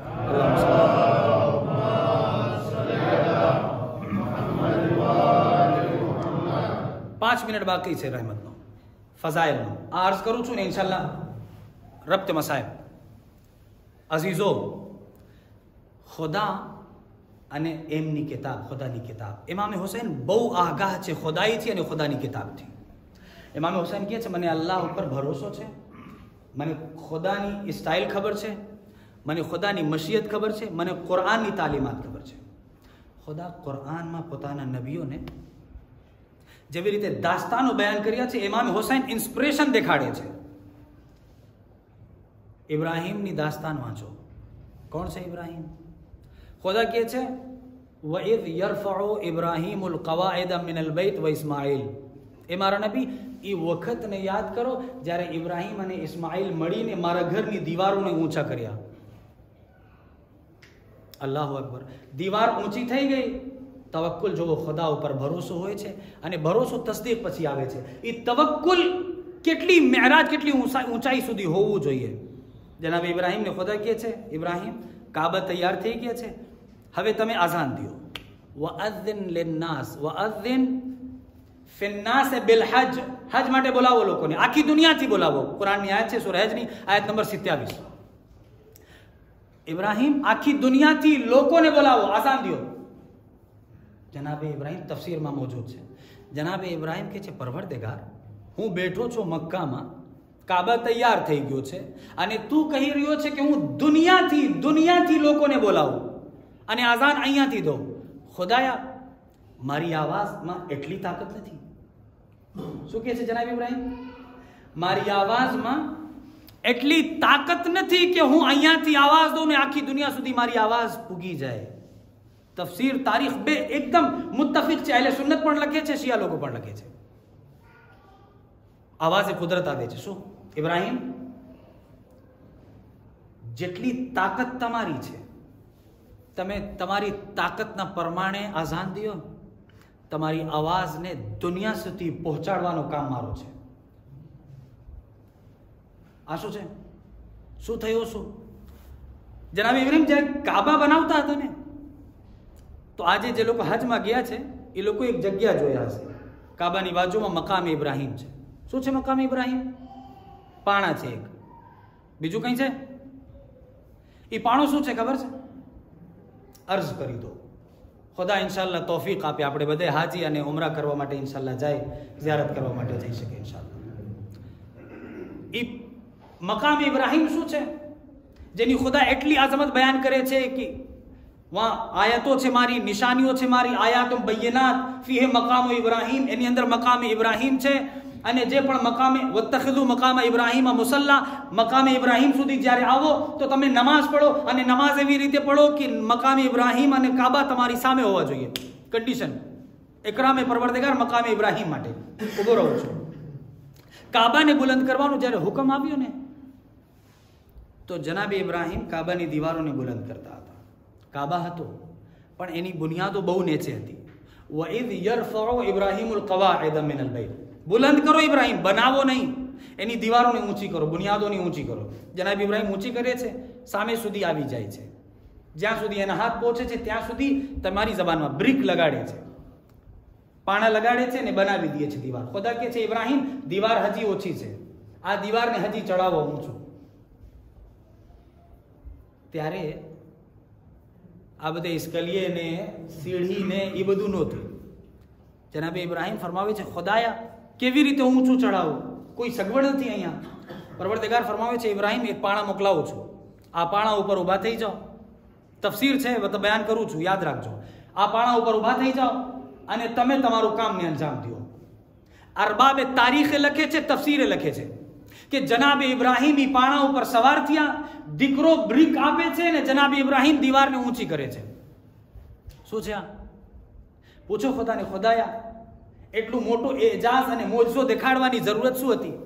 [SPEAKER 1] 5 મિનિટ બાકી છે રહેમતનો, ફઝાઇલનો. આ અર્જ કરું છું ને ઇન્શાલ્લાહ રબ્ત મસાઇબ. અઝીઝો, ખુદા અને એમની કિતાબ, ખુદાની કિતાબ. ઇમામે હુસૈન બહુ આગાહ છે ખુદાઈથી અને ખુદાની કિતાબથી. ઇમામે હુસૈન કહે છે મને અલ્લાહ ઉપર ભરોસો છે, મને ખુદાની સ્ટાઇલ ખબર છે, મને ખુદાની મશિયત ખબર છે, મને કુરાનની તાલીમાત ખબર છે. ખુદા કુરાનમાં પોતાના નબીઓને જેવી રીતે દાસ્તાનો બયાન કર્યા છે, ઇમામ હુસૈન ઇન્સ્પિરેશન દેખાડે છે. ઇબ્રાહીમની દાસ્તાન વાંચો. કોણ છે ઇબ્રાહીમ? ખુદા કહે છે વઇઝ યરફઉ ઇબ્રાહીમુલ કવાઇદ મિનલ બૈત વ ઇસ્માઇલ. એ મારા નબી, એ વખતને યાદ કરો જ્યારે ઇબ્રાહીમ અને ઇસ્માઇલ મળીને મારા ઘરની દીવારોને ઊંચા કર્યા. અલ્લાહુ અકબર. દીવાર ઊંચી થઈ ગઈ. તવક્કુલ જોવો, ખુદા ઉપર ભરોસો હોય છે, અને ભરોસો તસદીક પછી આવે છે. એ તવક્કુલ કેટલી મેરાજ, કેટલી ઊંચાઈ સુધી હોવું જોઈએ. જનાબ ઇબ્રાહીમને ખુદા કહે છે ઇબ્રાહીમ કાબા તૈયાર થઈ ગયા છે, હવે તમે આઝાન દો. વઅઝિન લિન્નાસ વઅઝિન ફિન્નાસ બિલહજ. હજ માટે બોલાવો લોકોને, આખી દુનિયાથી બોલાવો. કુરાનની આયત છે સૂરા હજની આયત નંબર 27. ઇબ્રાહીમ આખી દુનિયાથી લોકોને બોલાવો, આઝાન દો. જનાબે ઇબ્રાહીમ તફસીરમાં મોજૂદ છે. જનાબે ઇબ્રાહીમ કહે છે, પરવરદિગાર, હું બેઠો છું મક્કામાં, કાબા તૈયાર થઈ ગયો છે, અને તું કહી રહ્યો છે કે હું દુનિયાથી લોકોને બોલાવું અને આઝાન અહીંયાથી દઉં. ખુદાયા, મારી આવાજમાં એટલી તાકાત નથી. શું કહે છે જનાબ ઇબ્રાહીમ? મારી આવાજમાં એટલી તાકાત નથી કે હું અહીંયાથી આવાજ દઉં ને આખી દુનિયા સુધી મારી આવાજ પૂગી જાય. તફસીર તારીખ બે એકદમ મુત્તફિક છે. અહેલે સુન્નત પણ લખે છે, શિયા લોકો પણ લખે છે. આવાજ એ કુદરત આવે છે. શું ઇબ્રાહીમ, જેટલી તાકાત તમારી છે, તમે તમારી તાકાતના પ્રમાણે આઝાન દો. તમારી આવાજને દુનિયા સુધી પહોંચાડવાનું કામ મારું છે. આ શું છે? શું થયું? શું જનાબ ઇબ્રાહીમ જ્યારે કાબા બનાવતા હતા ને, તો આજે જે લોકો હજમાં ગયા છે એ લોકો એક જગ્યા જોયા હશે. કાબાની બાજુમાં મકામ ઇબ્રાહીમ છે. શું છે મકામ ઇબ્રાહીમ? પાણા છે એક. બીજું કઈ છે? એ પાણો શું છે ખબર છે? અર્જ કરી દો. ખુદા ઇન્શાલ્લાહ તૌફીક આપે, આપણે બધે હાજી અને ઉમરા કરવા માટે ઇન્શાલ્લાહ જાય, ઝિયારત કરવા માટે જઈ શકે ઇન્શાલ્લાહ. એ મકામ ઇબ્રાહીમ શું છે? જેની ખુદા એટલી આઝમત બયાન કરે છે કે વહાં આયતો છે મારી, નિશાનીઓ છે મારી, આયાતુમ બય્યનાત ફીહે મકામ ઇબ્રાહીમ, એની અંદર મકામ ઇબ્રાહીમ છે. અને જે પણ મકામે વત્તખિઝુ મકામ ઇબ્રાહીમ મુસલ્લા, મકામ ઇબ્રાહીમ સુધી જ્યારે આવો તો તમે નમાઝ પઢો, અને નમાઝ એવી રીતે પઢો કે મકામ ઇબ્રાહીમ અને કાબા તમારી સામે હોવા જોઈએ. કન્ડિશન ઇકરામે પરવરદિગાર મકામ ઇબ્રાહીમ માટે ઉભો રહો છો. કાબાને બુલંદ કરવાનો જ્યારે હુકમ આવ્યો ને, તો જનાબે ઇબ્રાહીમ કાબાની દીવારોને બુલંદ કરતા હતા. કાબા હતો પણ એની બુનિયાદો બહુ નીચે હતી. વઇઝ યરફઉ ઇબ્રાહીમુલ કવાઇદ મિનલ બૈત, બુલંદ કરો ઇબ્રાહીમ, બનાવો નહીં. એની દીવારોને ઊંચી કરો, બુનિયાદોને ઊંચી કરો. જનાબ ઇબ્રાહીમ ઊંચી કરે છે, સામે સુધી આવી જાય છે. જ્યાં સુધી એના હાથ પહોંચે છે ત્યાં સુધી તમારી જબાનમાં બ્રિક લગાડે છે, પાણા લગાડે છે ને બનાવી દે છે દીવાર. ખુદા કહે છે ઇબ્રાહીમ, દીવાર હજી ઓછી છે, આ દીવારને હજી ચડાવો ઊંચું. ત્યારે આ બધે ઇસ્કલીએ ને સીઢી ને એ બધું નહોતું. જનાબે ઇબ્રાહીમ ફરમાવે છે, ખુદાયા, કેવી રીતે ઊંચું ચડાવું? કોઈ સગવડ નથી અહીંયા. પરવરદિગાર ફરમાવે છે, ઇબ્રાહીમ, એક પાણા મોકલાવું છું, આ પાણા ઉપર ઊભા થઈ જાઓ. તફસીર છે, તો બયાન કરું છું, યાદ રાખજો. આ પાણા ઉપર ઊભા થઈ જાઓ અને તમે તમારું કામને અંજામ દો. અરબાબે તારીખે લખે છે, તફસીરે લખે છે કે જનાબે ઇબ્રાહીમ એ પાણા ઉપર સવાર થયા, દીકરો બ્રિક આપે છે ને જનાબે ઇબ્રાહીમ દીવારને ઊંચી કરે છે. શું છે આ? પૂછો ખુદાને, ખુદાયા, એટલું મોટું એજાઝ અને મોજજો દેખાડવાની જરૂરત શું હતી?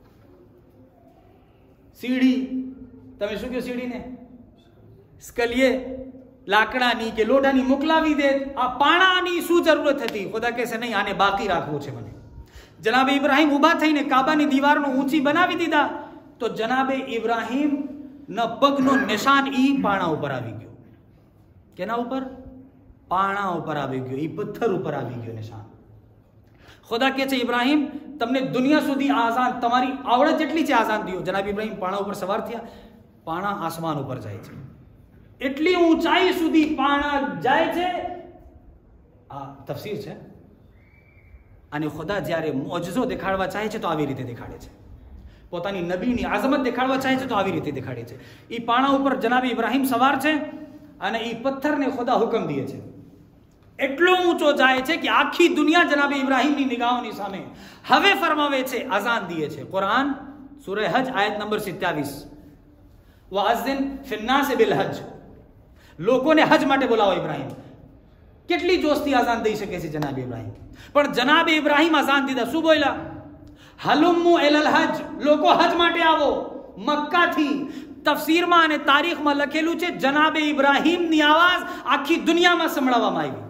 [SPEAKER 1] સીડી, તમે શું કહો સીડીને? સ્કલીએ લાકડાની કે લોઢાની મોકલાવી દે. આ પાણાની શું જરૂરત હતી? ખુદા કહે છે નહીં, આને બાકી રાખવું છે મને. જનાબે ઇબ્રાહીમ ઊભા થઈને કાબાની દીવારનો ઊંચી બનાવી દીધા, તો જનાબે ઇબ્રાહીમ ના પગનો નિશાન ઈ પાણા ઉપર આવી ગયો. કેના ઉપર? પાણા ઉપર આવી ગયો, ઈ પથ્થર ઉપર આવી ગયો નિશાન. ખુદા કહે છે ઇબ્રાહીમ, તમને દુનિયા સુધી આઝાન, તમારી આવડત જેટલી છે આઝાન દિયો. જનાબ ઇબ્રાહીમ પાણા ઉપર સવાર થયા, પાણા આસમાન ઉપર જાય છે, એટલી ઊંચાઈ સુધી પાણા જાય છે. આ તફસીર છે. અને ખુદા જ્યારે મોજઝો દેખાડવા ચાહે છે તો આવી રીતે દેખાડે છે. પોતાની નબીની આઝમત દેખાડવા ચાહે છે તો આવી રીતે દેખાડે છે. એ પાણા ઉપર જનાબ ઇબ્રાહીમ સવાર છે અને એ પથ્થરને ખુદા હુકમ દે છે. એટલો ઊંચો જાય છે કે આખી દુનિયા જનાબે ઇબ્રાહીમની નિગાહોની સામે. હવે ફરમાવે છે, અઝાન દીએ છે. કુરાન સૂરે હજ આયત નંબર 27, વઅઝિન ફિન્નાસ બિલહજ, લોકોને હજ માટે બોલાવો ઇબ્રાહીમ. કેટલી જોશથી અઝાન દઈ શકે છે જનાબ ઇબ્રાહીમ. પણ જનાબ ઇબ્રાહીમ અઝાન દીધા. શું બોલ્યા? હલુમ્મુ ઇલલ હજ, લોકો હજ માટે આવો મક્કાથી. તફસીરમાં અને તારીખમાં લખેલું છે જનાબે ઇબ્રાહીમની આવાજ આખી દુનિયામાં સંભળાવવામાં આવી.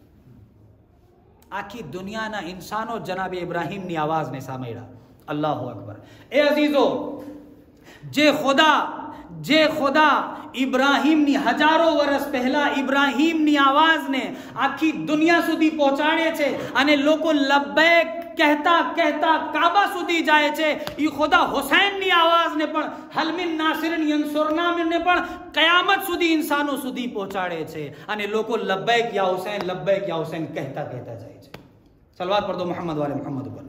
[SPEAKER 1] આખી દુનિયાના ઇન્સાનો જનાબે ઇબ્રાહીમની આવાજને સાંભળ્યા. અલ્લાહુ અકબર. એ અઝીઝો, જે ખુદા ઇબ્રાહીમની હજારો વર્ષ પહેલા ઇબ્રાહીમની આવાજને આખી દુનિયા સુધી પહોંચાડે છે અને લોકો લબ્બૈક કહેતા કહેતા કાબા સુધી જાય છે. એ ખુદા હુસૈનની આવાજને પણ હલમિન નાસિરન યંસુરનાને પણ કયામત સુધી ઇન્સાનો સુધી પહોંચાડે છે. અને લોકો લબ્બૈક યા હુસૈન કહેતા કહેતા જાય છે. સલવાત પર દો મોહમ્મદ વાલે મોહમ્મદ ઉપર.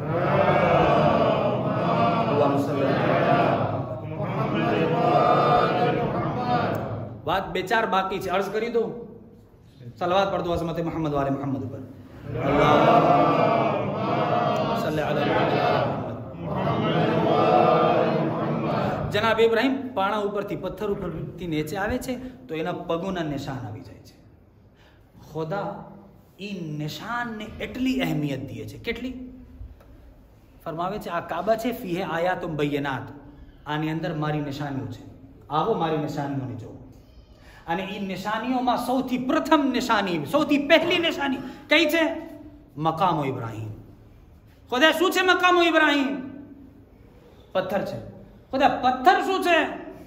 [SPEAKER 1] बात बेचार बाकी है, अर्ज करी दो. सलवात पढ़ दो अज़मत मोहम्मद वाले मोहम्मद पर. जनाब इब्राहिम पाणा उपरथी पत्थर उपरथी नीचे आवे छे तो एना पगोना निशान आवी जाय छे. खुदा ई निशान ने एटली अहमियत दिए छे. केटली? फरमावे छे आ काबा छे फीहे आयातुम बय्यनात. आनी अंदर मारी निशानियों छे. आवो मारी निशानियों ने जो. અને એ નિશાનીઓમાં સૌથી પ્રથમ નિશાની, સૌથી પહેલી નિશાની કઈ છે? મકામો ઇબ્રાહીમ. ખુદા શું છે મકામો ઇબ્રાહીમ? પથ્થર છે. ખુદા પથ્થર શું છે?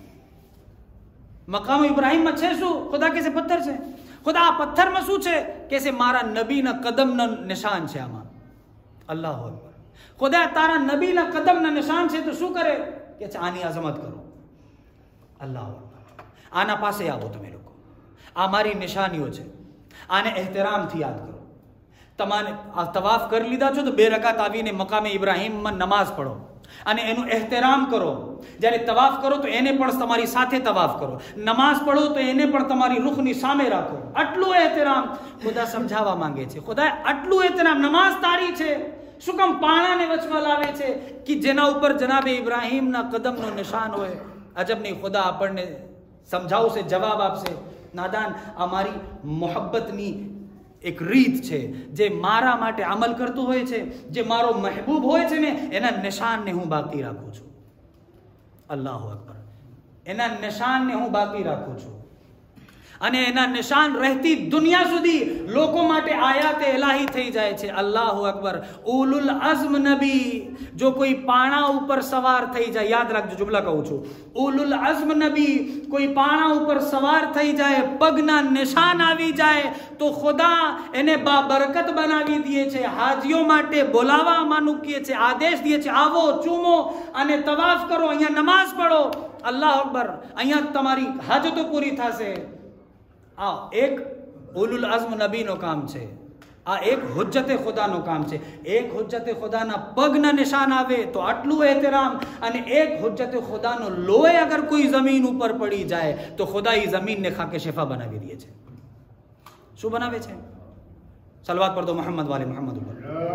[SPEAKER 1] મકામો ઇબ્રાહીમમાં છે શું? ખુદા કે છે પથ્થર છે. ખુદા આ પથ્થરમાં શું છે? કે છે મારા નબીના કદમના નિશાન છે આમાં. અલ્લાહુ અકબર. ખુદા તારા નબીના કદમના નિશાન છે તો શું કરે? કે છે આની અઝમત કરો. અલ્લાહુ અકબર. આના પાસે આવો તમે લોકો. આ મારી નિશાનીઓ છે. આને એહતરામથી યાદ કરો. તમારે આ તવાફ કરી લીધા છો તો 2 રકાત આવીને મકામે ઇબ્રાહીમમાં નમાઝ પઢો અને એનું એહતરામ કરો. જ્યારે તવાફ કરો તો એને પણ તમારી સાથે તવાફ કરો. નમાઝ પઢો તો એને પણ તમારી રૂખની સામે રાખો. આટલું એહતરામ ખુદા સમજાવવા માંગે છે. ખુદા આટલું એહતરામ. નમાઝ તારી છે. શું કામ પાણાને વચમાં લાવે છે? કે જેના ઉપર જનાબે ઇબ્રાહીમના કદમનો નિશાન હોય. અજબ નહીં, ખુદા આપણને સમજાવશે, જવાબ આપશે. નાદાન, આ મારી મોહબ્બતની એક રીત છે. જે મારા માટે અમલ કરતું હોય છે, જે મારો મહેબૂબ હોય છે ને, એના નિશાનને હું બાકી રાખું છું. અલ્લાહુ અકબર. એના નિશાનને હું બાકી રાખું છું. અને એના નિશાન રહેતી દુનિયા સુધી લોકો માટે આયાત ઇલાહી થઈ જાય છે. અલ્લાહુ અકબર. ઉલુલ અઝ્મ નબી જો કોઈ પાણા ઉપર સવાર થઈ જાય, યાદ રાખજો, જુમલા કહું છું. ઉલુલ અઝ્મ નબી કોઈ પાણા ઉપર સવાર થઈ જાય, પગના નિશાન આવી જાય તો ખુદા એને બાબરકત બનાવી દે છે. હાજીઓ માટે બોલાવવામાં મૂકીએ છે, આદેશ દે છે, આવો ચૂમો અને તવાફ કરો, અહીંયા નમાઝ પઢો. અલ્લાહુ અકબર. અહીંયા તમારી હાજતો પૂરી થશે. આ એક ઉલુલ અઝ્મ નબીનો કામ છે. આ એક હુજ્જતે ખુદાનો કામ છે. એક હુજ્જતે ખુદાના પગના નિશાન આવે તો આટલું એહતરામ. અને એક હુજ્જતે ખુદાનો લોહી અગર કોઈ જમીન ઉપર પડી જાય તો ખુદા એ જમીનને ખાકે શિફા બનાવી દે છે. શું બનાવે છે? સલવાત પર દો મોહમ્મદ વાલે મોહમ્મદ ઉપર.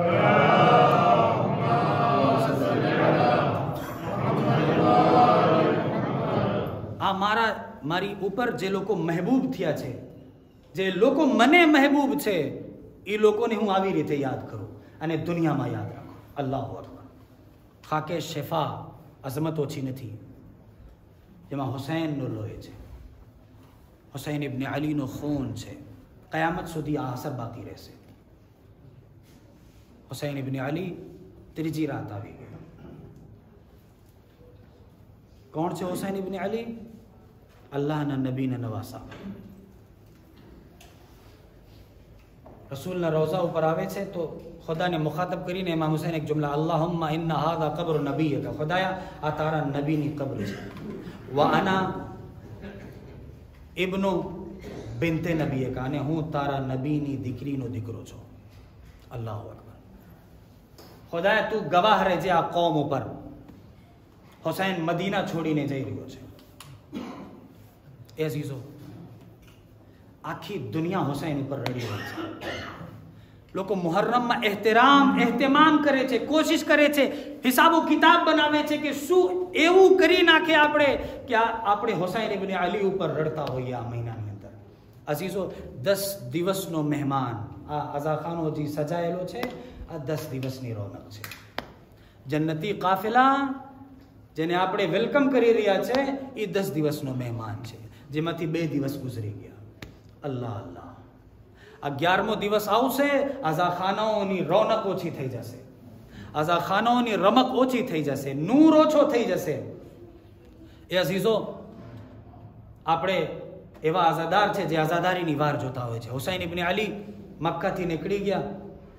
[SPEAKER 1] આ મારી ઉપર જે લોકો મહેબૂબ થયા છે, જે લોકો મને મહેબૂબ છે, એ લોકોને હું આવી રીતે યાદ કરું અને દુનિયામાં યાદ રાખું. અલ્લાહુ અકબર. ખાકે શિફા અઝમત ઓછી નથી. જેમાં હુસૈનનો લોહી છે, હુસૈન ઇબ્ન અલીનો ખૂન છે. કયામત સુધી આ અસર બાકી રહેશે. હુસૈન ઇબ્ન અલી ત્રીજી રાત આવી ગયો. કોણ છે હુસૈન ઇબ્ન અલી? અલ્લાહના નબીના નવાસા. રસૂલના રોઝા ઉપર આવે છે તો ખુદાને મુખાતબ કરીને ઇમામ હુસૈન એક જુમલા, અલ્લાહુમ્મા ઇન્ના હાદા કબ્ર નબીયકા. ખુદાયા આ તારા નબીની કબ્ર છે. વા અના ઇબ્નુ બિન્તે નબીયકા, અને હું તારા નબીની દીકરીનો દીકરો છું. અલ્લાહુ અકબર. ખુદાયા તું ગવાહ રહેજે આ કોમ ઉપર. હુસૈન મદીના છોડીને જઈ રહ્યો છે. એ અઝીઝો, આખી દુનિયા હુસૈન ઉપર રડી રહી છે. લોકો મુહર્રમમાં એહતમામ કરે છે, કોશિશ કરે છે, હિસાબો કિતાબ બનાવે છે કે શું એવું કરી નાખે આપણે કે આપણે હુસૈન ઇબ્ન અલી ઉપર રડતા હોઈએ આ મહિનાની અંદર. અઝીઝો, 10 દિવસનો મહેમાન આ અઝાખાનો જે સજાયેલો છે, આ 10 દિવસની રોનક છે. જન્નતી કાફિલા જેને આપણે વેલકમ કરી રહ્યા છે એ 10 દિવસનો મહેમાન છે, જેમાંથી 2 દિવસ ગુજરી ગયા. અલ્લાહ અલ્લાહ. 11મો દિવસ આવશે, આઝાખાનાઓની રોનક ઓછી થઈ જશે, આઝાખાનાઓની રમક ઓછી થઈ જશે, નૂર ઓછો થઈ જશે. એ અઝીઝો, આપણે એવા આઝાદાર છે જે આઝાદારીની વાર જોતા હોય છે. હુસૈન ઇબ્ન અલી મક્કાથી નીકળી ગયા,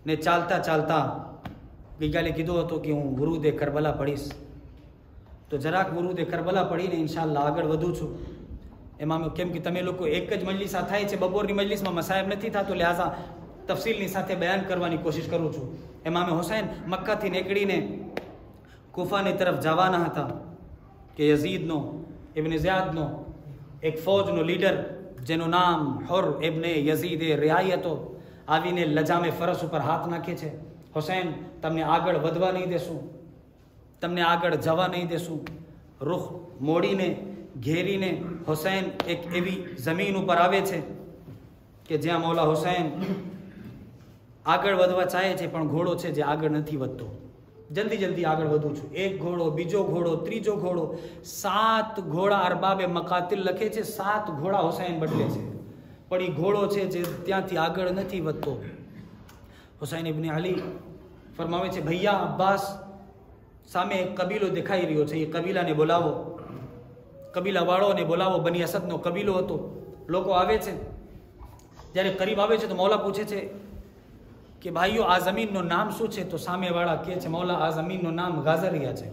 [SPEAKER 1] ને ચાલતા ચાલતા ગઈકાલે કીધું હતું કે હું વુરુદે કરબલા પડીશ, તો જરાક વુરુદે કરબલા પડીને ઇન્શાઅલ્લાહ આગળ વધું છું. એમાં કેમ કે તમે લોકો એક જ મજલિસ થાય છે, બપોરની મજલિસમાં મસાયબ નથી થતો, લિહાઝા તફસીલની સાથે બયાન કરવાની કોશિશ કરું છું. ઇમામ હુસૈન મક્કાથી નીકળીને કુફાની તરફ જવાના હતા કે યઝીદનો ઇબ્ન ઝિયાદનો એક ફૌજનો લીડર જેનું નામ હુર ઇબ્ન યઝીદ રિયાઈ હતો, આવીને લજામે ફરસ ઉપર હાથ નાખે છે. હુસૈન, તમને આગળ વધવા નહીં દેશું, તમને આગળ જવા નહીં દેશું. રૂખ મોડીને ઘેરીને હુસૈન એક એવી જમીન ઉપર આવે છે કે જ્યાં મૌલા હુસૈન આગળ વધવા ચાહે છે, પણ ઘોડો છે જે આગળ નથી વધતો. જલ્દી જલ્દી આગળ વધું છું. એક ઘોડો, બીજો ઘોડો, ત્રીજો ઘોડો, 7 ઘોડા અરબાબે મકાતિલ લખે છે, 7 ઘોડા હુસૈન બદલે છે, પણ એ ઘોડો છે જે ત્યાંથી આગળ નથી વધતો. હુસૈન ઇબ્ન અલી ફરમાવે છે, ભૈયા અબ્બાસ, સામે એક કબીલો દેખાઈ રહ્યો છે, એ કબીલાને બોલાવો, કબીલાવાળોને બોલાવો. બની અસદનો કબીલો હતો. લોકો આવે છે, જ્યારે કરીબ આવે છે તો મૌલા પૂછે છે કે ભાઈઓ આ જમીનનું નામ શું છે? તો સામેવાળા કહે છે, મૌલા આ જમીનનું નામ ગાઝરિયા છે.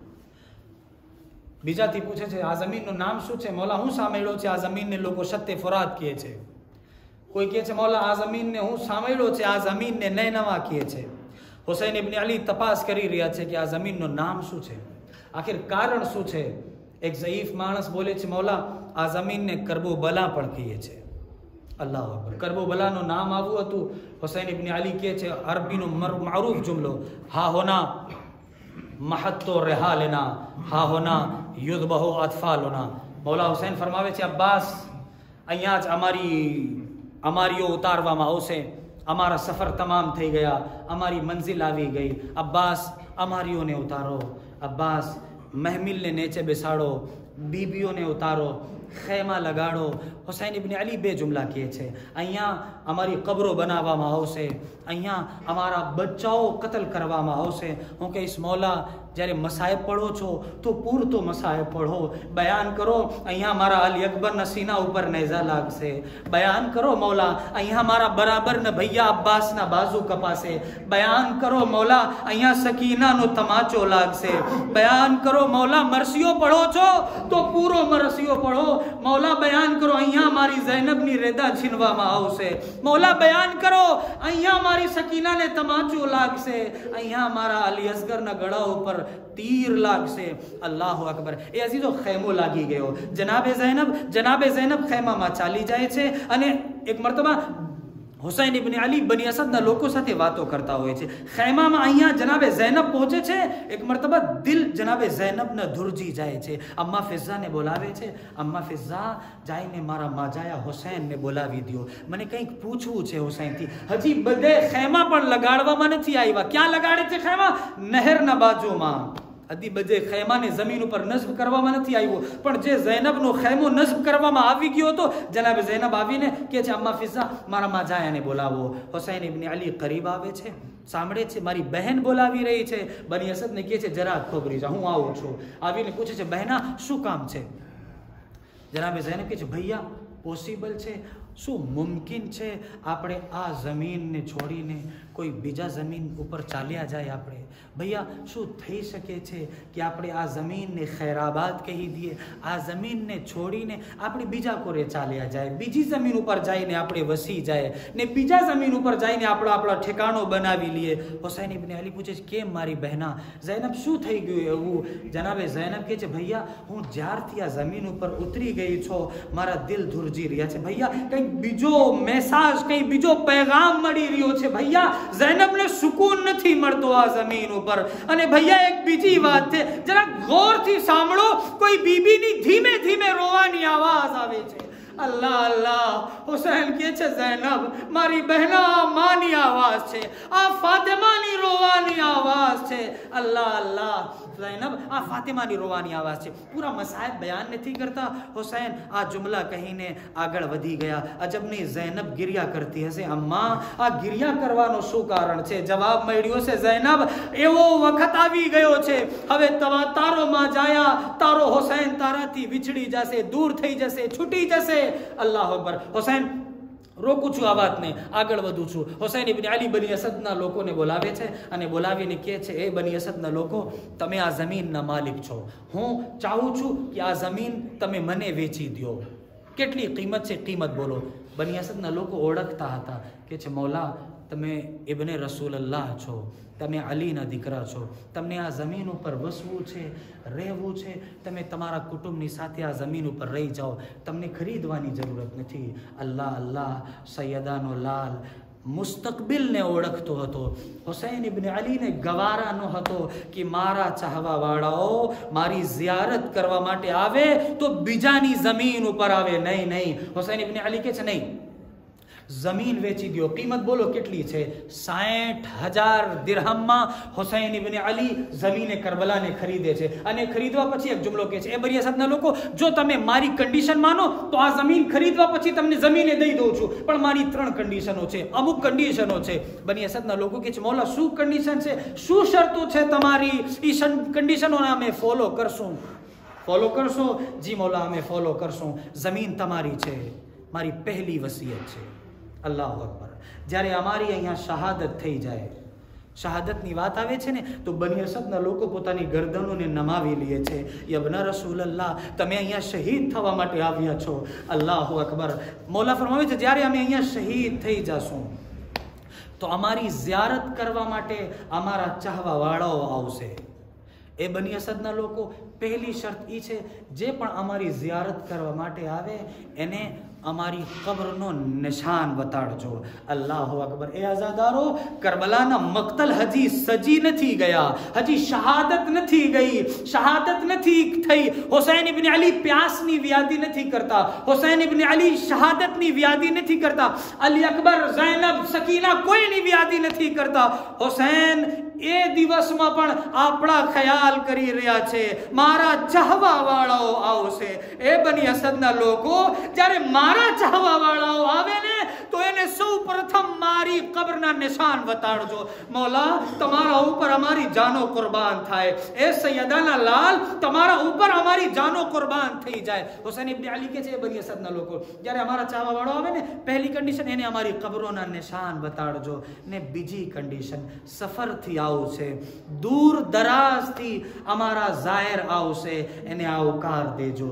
[SPEAKER 1] બીજાથી પૂછે છે, આ જમીનનું નામ શું છે? મૌલા હું સાંભળ્યો છે આ જમીનને લોકો શત્તે ફુરાત કહે છે. કોઈ કહે છે, મૌલા આ જમીનને હું સાંભળ્યો છે આ જમીનને નૈનવા કહે છે. હુસૈન ઇબ્ન અલી તપાસ કરી રહ્યા છે કે આ જમીનનું નામ શું છે, આખિર કારણ શું છે. એક ઝઈફ માણસ બોલે છે, મૌલા આ જમીનને કરબોબલા પણ કહીએ છે. અલ્લાહ અકબર. કરબોબલાનું નામ આવું હતું. હુસૈન ઇબ્ન અલી કહે છે, અરબીનો મારૂફ જુમલો, હા હોના મહત્તો રેહા લેના, હા હોના યુદ્ધબહુ અતફાલોના. મૌલા હુસૈન ફરમાવે છે, અબ્બાસ, અહીંયા જ અમારીઓ ઉતારવામાં આવશે. અમારા સફર તમામ થઈ ગયા, અમારી મંઝિલ આવી ગઈ. અબ્બાસ, અમારીઓને ઉતારો. અબ્બાસ, મહેમિલને નીચે બેસાડો, બીબીઓને ઉતારો, ખેમા લગાડો. હુસૈન ઇબ્ન અલી બે જુમલા કહે છે, અહીંયા અમારી કબરો બનાવવામાં આવશે, અહીંયા અમારા બચ્ચાઓ કતલ કરવામાં આવશે. હું કહીશ, મૌલા જ્યારે મસાયબ પઢો છો તો પૂરતો મસાયબ પઢો, બયાન કરો. અહીંયા મારા અલી અકબરના સીના ઉપર નેઝા લાગશે. બયાન કરો મૌલા, અહીંયા મારા બરાબરના ભૈયા અબ્બાસના બાજુ કપાશે. બયાન કરો મૌલા, અહીંયા સકીનાનો તમાચો લાગશે. બયાન કરો મૌલા, મરસીઓ પઢો છો તો પૂરો મરસીઓ પઢો. મૌલા બયાન કરો, અહીંયા મારી ઝૈનબની રેદા છીનવામાં આવશે. મૌલા બયાન કરો, અહીંયા મારી સકીનાને તમાચો લાગશે. અહીંયા મારા અલી અસગરના ગળા ઉપર તીર લાગશે. અલ્લાહુ અકબર. એ અઝીઝો, ખેમો લાગી ગયો. જનાબે ઝૈનબ ખેમામાં ચાલી જાય છે અને એક મરતબા હુસૈન ઇબ્ન અલી બની અસદના લોકો સાથે વાતો કરતા હોય છે. ખેમામાં અહીંયા જનાબે ઝૈનબ પહોંચે છે. એક મરતબા દિલ જનાબે ઝૈનબના ધુરજી જાય છે. અમ્મા ફિઝાને બોલાવે છે. અમ્મા ફિઝા, જાઈને મારા માજાયા હુસૈનને બોલાવી દો, મને કંઈક પૂછવું છે હુસૈનથી. હજી બધે ખેમા પણ લગાડવામાં નથી આવ્યા. ક્યાં લગાડે છે ખેમા? નહેરના બાજુમાં. હજી બધે ખેમાને જમીન ઉપર નસ્બ કરવામાં નથી આવ્યો, પણ જે ઝૈનબનો ખેમો નસ્બ કરવામાં આવી ગયો હતો, જનાબે ઝૈનબ આવીને કહે છે, અમ્મા ફિઝા, મારા માજાયાને બોલાવો. હુસૈન ઇબ્ન અલી કરીબ આવે છે, સાંભળે છે મારી બહેન બોલાવી રહી છે. બની અસદને કહે છે, જરા ખબરી જા, હું આવું છું. આવીને પૂછે છે, બહેના શું કામ છે? જનાબે ઝૈનબ કહે છે, ભૈયા પોસિબલ છે, શું મુમકિન છે આપણે આ જમીનને છોડીને કોઈ બીજા જમીન ઉપર ચાલ્યા જાય? આપણે ભૈયા શું થઈ શકે છે કે આપણે આ જમીનને ખૈરાબાદ કહી દઈએ, આ જમીનને છોડીને આપણે બીજા કોરે ચાલ્યા જાય, બીજી જમીન ઉપર જઈને આપણે વસી જાય ને બીજા જમીન ઉપર જઈને આપણા ઠેકાણો બનાવી લઈએ? હુસૈન ઇબ્ન અલી પૂછે છે, કેમ મારી બહેના? ઝૈનબ શું થઈ ગયું એવું? જનાબે ઝૈનબ કહે છે, ભૈયા હું જ્યારથી આ જમીન ઉપર ઉતરી ગઈ છો, મારા દિલ ધુરજી રહ્યા છે. ભૈયા કંઈક બીજો મેસેજ, કંઈ બીજો પેગામ મળી રહ્યો છે. ભૈયા ઝૈનબને સુકૂન નથી મળતો આ જમીન ઉપર. અને ભૈયા એક બીજી વાત છે, જરા ગૌરથી સાંભળો, કોઈ બીબીની ધીમે ધીમે રોવાની આવાજ આવે છે. અલ્લાહ અલ્લાહ. હુસૈન કહે છે, ઝૈનબ મારી બહેના માની આવાજ છે, આ ફાતિમાની રોવાની આવાજ છે. અલ્લાહ અલ્લાહ. ઝૈનબ આ ફાતિમાની રોવાની આવાજ છે. પૂરા મસાયબ બયાન નથી કરતા. હુસૈન આ જુમલા કહીને આગળ વધી ગયા. અજબની ઝૈનબ ગિરિયા કરતી હશે. અમ્મા આ ગિરિયા કરવાનો શું કારણ છે? જવાબ મળ્યો છે, ઝૈનબ એવો વખત આવી ગયો છે, હવે તારો માં જાયા, તારો હુસૈન તારાથી વિછડી જશે, દૂર થઈ જશે, છૂટી જશે. અલ્લાહ અકબર. હુસૈન રોકું છું આ વાતને, આગળ વધું છું. હુસૈન ઇબ્ન અલી બની અસદના લોકોને બોલાવે છે અને બોલાવીને કહે છે, એ બની અસદના લોકો, તમે આ જમીનના માલિક છો. હું ચાહું છું કે આ જમીન તમે મને વેચી દો. કેટલી કિંમત છે, કિંમત બોલો. બની અસદના લોકો ઓળખતા હતા કે છે, મૌલા તમે ઇબ્ને રસૂલલ્લાહ છો, તમે અલીના દીકરા છો, તમને આ જમીન ઉપર વસવું છે, રહેવું છે, તમે તમારા કુટુંબની સાથે આ જમીન ઉપર રહી જાઓ, તમને ખરીદવાની જરૂરત નથી. અલ્લાહ અલ્લાહ સૈયદાનો લાલ મુસ્તકબિલને ઓળખતો હતો. હુસૈન ઇબ્ન અલીને ગવારા ન હતો કે મારા ચાહવા વાળાઓ મારી ઝિયારત કરવા માટે આવે તો બીજાની જમીન ઉપર આવે. નહીં નહીં, હુસૈન ઇબ્ન અલી કે છે નહીં, જમીન વેચી દો. કિંમત બોલો કેટલી છે? 60,000 દિરહમમાં હુસૈન ઇબ્ન અલી જમીને કરબલાને ખરીદે છે. અને ખરીદવા પછી એક જુમલો કહે છે, એ બની અસદના લોકો, જો તમે મારી કન્ડિશન માનો તો આ જમીન ખરીદવા પછી તમને જમીને દઈ દઉં છું, પણ મારી 3 કન્ડિશનો છે, અમુક કન્ડિશનો છે. બની અસદના લોકો કહે છે, મૌલા શું કન્ડિશન છે, શું શરતો છે તમારી? એ કન્ડિશનોને અમે ફોલો કરશું. ફોલો કરશો? જી મૌલા, અમે ફોલો કરશું. જમીન તમારી છે, મારી પહેલી વસિયત છે. અલ્લાહુ અકબર. જ્યારે અમારી અહીંયા શહાદત થઈ જાય, શહાદતની વાત આવે છે ને, તો બની અસદના લોકો પોતાની ગરદનોને નમાવી લે છે. યબના રસૂલલ્લાહ, તમે અહીંયા શહીદ થવા માટે આવ્યા છો. અલ્લાહુ અકબર. મૌલા ફરમાવે છે, જ્યારે અમે અહીંયા શહીદ થઈ જશું તો અમારી ઝિયારત કરવા માટે અમારા ચાહવા વાળાઓ આવશે. એ બની અસદના લોકો, પહેલી શરત એ છે, જે પણ અમારી ઝિયારત કરવા માટે આવે એને અમારી કબ્રનો નિશાન બતાડજો. અલ્લાહુ અકબર. એ આઝાદારો, કરબલાના મક્તલ હજી સજી નથી ગયા, હજી શહાદત નથી ગઈ, શહાદત નથી થઈ. હુસૈન ઇબ્ન અલી પ્યાસની વ્યાધિ નથી કરતા, હુસૈન ઇબ્ન અલી શહાદતની વ્યાધિ નથી કરતા, અલી અકબર, ઝૈનબ, સકીના કોઈની વ્યાધિ નથી કરતા. હુસૈન એ દિવસમાં પણ આપણા ખ્યાલ કરી રહ્યા છે, મારા ચાહવા વાળાઓ આવશે. એ બની અસદના લોકો, જ્યારે મારા ચાહવા વાળાઓ આવે ને તો એને સૌ પ્રથમ મારી કબ્રના નિશાન બતાડજો. મૌલા, તમારા ઉપર અમારી જાનો કુરબાન થાય. એ સૈયદાના લાલ, તમારા ઉપર અમારી જાનો કુરબાન થઈ જાય. હુસૈન ઇબ્ન અલી કે છે, બની અસદના લોકો, જ્યારે અમારા ચાહવા વાળો આવે ને, પહેલી કન્ડિશન, એને અમારી કબ્રોના નિશાન બતાડજો. ને બીજી કન્ડિશન, સફરથી આવશે, દૂર દરાજથી અમારા જાહેર આવશે, એને આવકાર દેજો.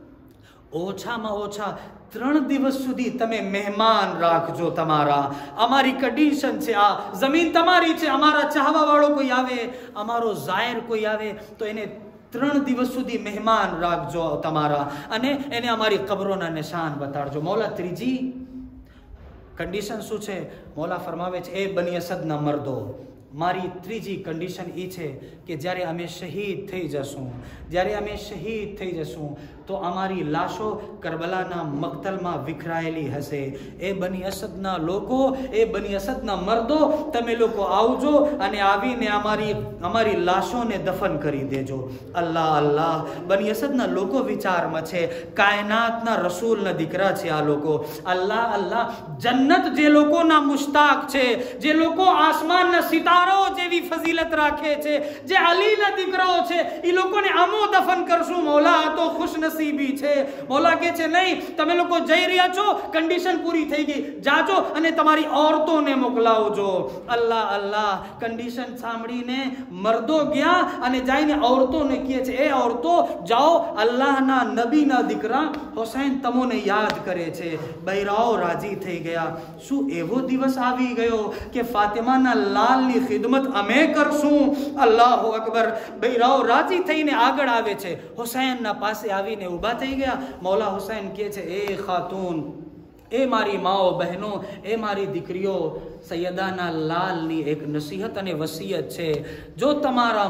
[SPEAKER 1] ઓછામાં ઓછા 3 દિવસ સુધી તમે મહેમાન રાખજો તમારા. અમારી કન્ડિશન છે આ, જમીન તમારી છે, અમારા ચાહવા વાળો કોઈ આવે, અમારો જાહેર કોઈ આવે તો એને 3 દિવસ સુધી મહેમાન રાખજો તમારા, અને એને અમારી કબ્રોના નિશાન બતાડજો. મૌલા, ત્રીજી કન્ડિશન શું છે? મૌલા ફરમાવે છે, એ બની અસદના મર્દો, મારી ત્રીજી કન્ડિશન એ છે કે જ્યારે અમે શહીદ થઈ જશું, જ્યારે અમે શહીદ થઈ જશું તો અમારી લાશો કરબલાના મક્તલમાં વિખરાયેલી હશે. એ બની અસદના લોકો, એ બની અસદના મર્દો, તમે લોકો આવજો અને આવીને અમારી લાશોને દફન કરી દેજો. અલ્લાહ અલ્લાહ. બની અસદના લોકો વિચારમાં છે, કાયનાતના રસૂલના દીકરા છે આ લોકો. અલ્લાહ અલ્લાહ. જન્નત જે લોકોના મુશ્તાક છે, જે લોકો આસમાનના સિતારાઓ જેવી ફઝીલત રાખે છે, જે અલીના દીકરાઓ છે, એ લોકોને અમો દફન કરશું. મૌલા, આ તો ખુશનસીબી છે. મૌલા કહે છે, નહીં, તમે લોકો જઈ રહ્યા છો, કન્ડિશન પૂરી થઈ ગઈ, જાજો અને તમારી औरतोને મોકલાવજો. અલ્લાહ અલ્લાહ. કન્ડિશન સાંભળીને મર્દો ગયા અને જઈને औरतोને કહે છે, એ औरतो જાઓ, અલ્લાહના નબીના દીકરા હુસૈન તમને યાદ કરે છે. બૈરાઓ રાજી થઈ ગયા. શું એવો દિવસ આવી ગયો કે ફાતિમાના લાલની ખિદમત અમે કરશું? અલ્લાહુ અકબર. બૈરાઓ રાજી થઈને આગળ આવે છે, હુસૈનના પાસે આવીને ઊભા થઈ ગયા. મૌલા હુસૈન કહે છે, એ ખાતુન, એ મારી માઓ બહેનો, એ મારી દીકરીઓ, સૈયદાના લાલની એક નસીહત અને વસિયત છે. જો તમારા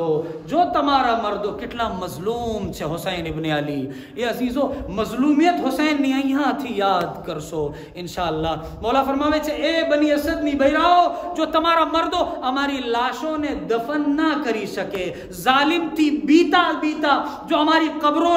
[SPEAKER 1] મર્દો કેટલા મઝલૂમ છે હુસૈન ઇબ્ન અલી, એ અઝીઝો, મઝલૂમિયત હુસૈનની અહીંયાથી યાદ કરશો ઇન્શાઅલ્લાહ. મૌલા ફરમાવે છે, એ બની અસદની બૈરાઓ, જો તમારા મર્દો અમારી લાશોને દફન ના કરી શકે, જાલિમથી બીતા જો અમારી કબ્રોના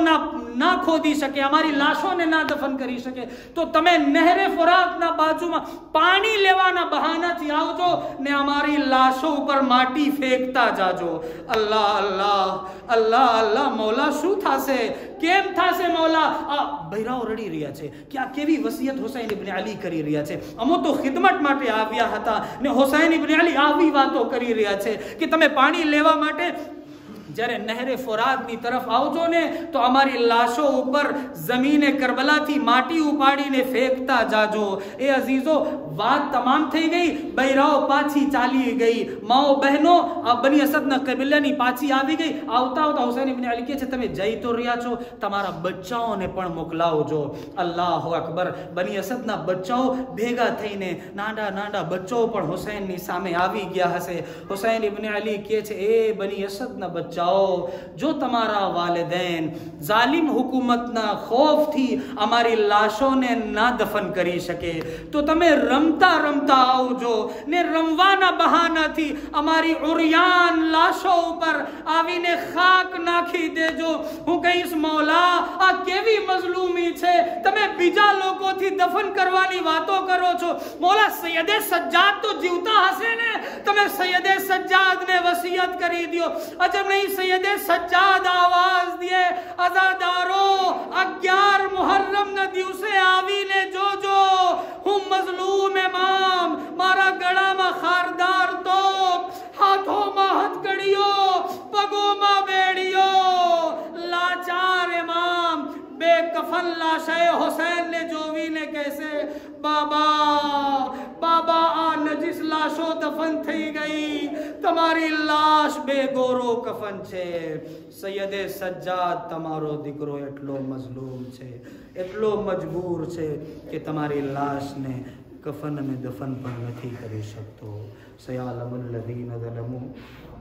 [SPEAKER 1] ના ખોદી શકે, અમારી લાશોને ના દફન કરી શકે, તો તમે નહેરે ફુરાતના બાજુમાં પાણી લેવાના બહાનાથી આવજો ને અમારી લાશો ઉપર માટી ફેંકતા જાજો. અલ્લાહ અલ્લાહ અલ્લાહ અલ્લાહ. મૌલા શું થશે, કેમ થશે મૌલા? આ બૈરાઓ રડી રહ્યા છે કે આ કેવી વસિયત હુસૈન ઇબ્ન અલી કરી રહ્યા છે. અમો તો ખિદમત માટે આવ્યા હતા ને હુસૈન ઇબ્ન અલી આવી વાતો કરી રહ્યા છે કે તમે પાણી લેવા માટે જ્યારે નહેરે ફુરાતની તરફ આવજો ને તો અમારી લાશો ઉપર જમીને કરબલાથી માટી ઉપાડીને ફેંકતા જાજો. એ અઝીઝો, વાત તમામ થઈ ગઈ. બૈરાઓ પાછી ચાલી ગઈ. માઓ બહેનો આ બની અસદના કબીલાની પાછી આવી ગઈ. આવતા આવતા હુસૈન ઇબ્ન અલી કહે છે, તમે જઈ તો રહ્યા છો, તમારા બચ્ચાઓને પણ મોકલાવજો. અલ્લાહુ અકબર. બની અસદના બચ્ચાઓ ભેગા થઈને નાના નાના બચ્ચાઓ પણ હુસૈનની સામે આવી ગયા હશે. હુસૈન ઇબ્ન અલી કહે છે, એ બની અસદના બચ્ચા, જો તમારા વાલિदैन જાલિમ હુકુમતના ખૌફથી અમારી લાશોને ના દફન કરી શકે તો તમે રમતા રમતા આવજો ને રમવાના બહાનાથી અમારી ઉરિયાન લાશો ઉપર આવીને ખાક નાખી દેજો. હું કહીશ, મૌલા આ કેવી મઝલૂમી છે, તમે બીજા લોકોથી દફન કરવાની વાતો કરો છો. મૌલા સૈયદે સજ્જાદ તો જીવતા હશે ને, તમે સૈયદે સજ્જાદને વસિયત કરી દો. અજબ નહીં, સૈયદે સજ્જાદ આવાજ દિए, અઝાદારો 11 મુહર્રમ ના દિવસે આવીને જોજો, હું મઝલૂમ ઇમામ, મારા ગળામાં ખારદાર તોપ, હાથોમાં હથકડીઓ, પગોમાં બેડીઓ, લાચાર ઇમામ બેકફન લાશે હુસૈન ને જોવીને કહેશે, બાબા બાબા આ નજીસ લાશો દફન થઈ ગઈ, તમારી લાશ બેગોરો કફન છે. સૈયદે સજ્જાદ, તમારો દીકરો એટલો મઝલૂમ છે, એટલો મજબૂર છે કે તમારી લાશને કફન અને દફન પણ નથી કરી શકતો. સયાલમુલ લઝીન ઝલમુ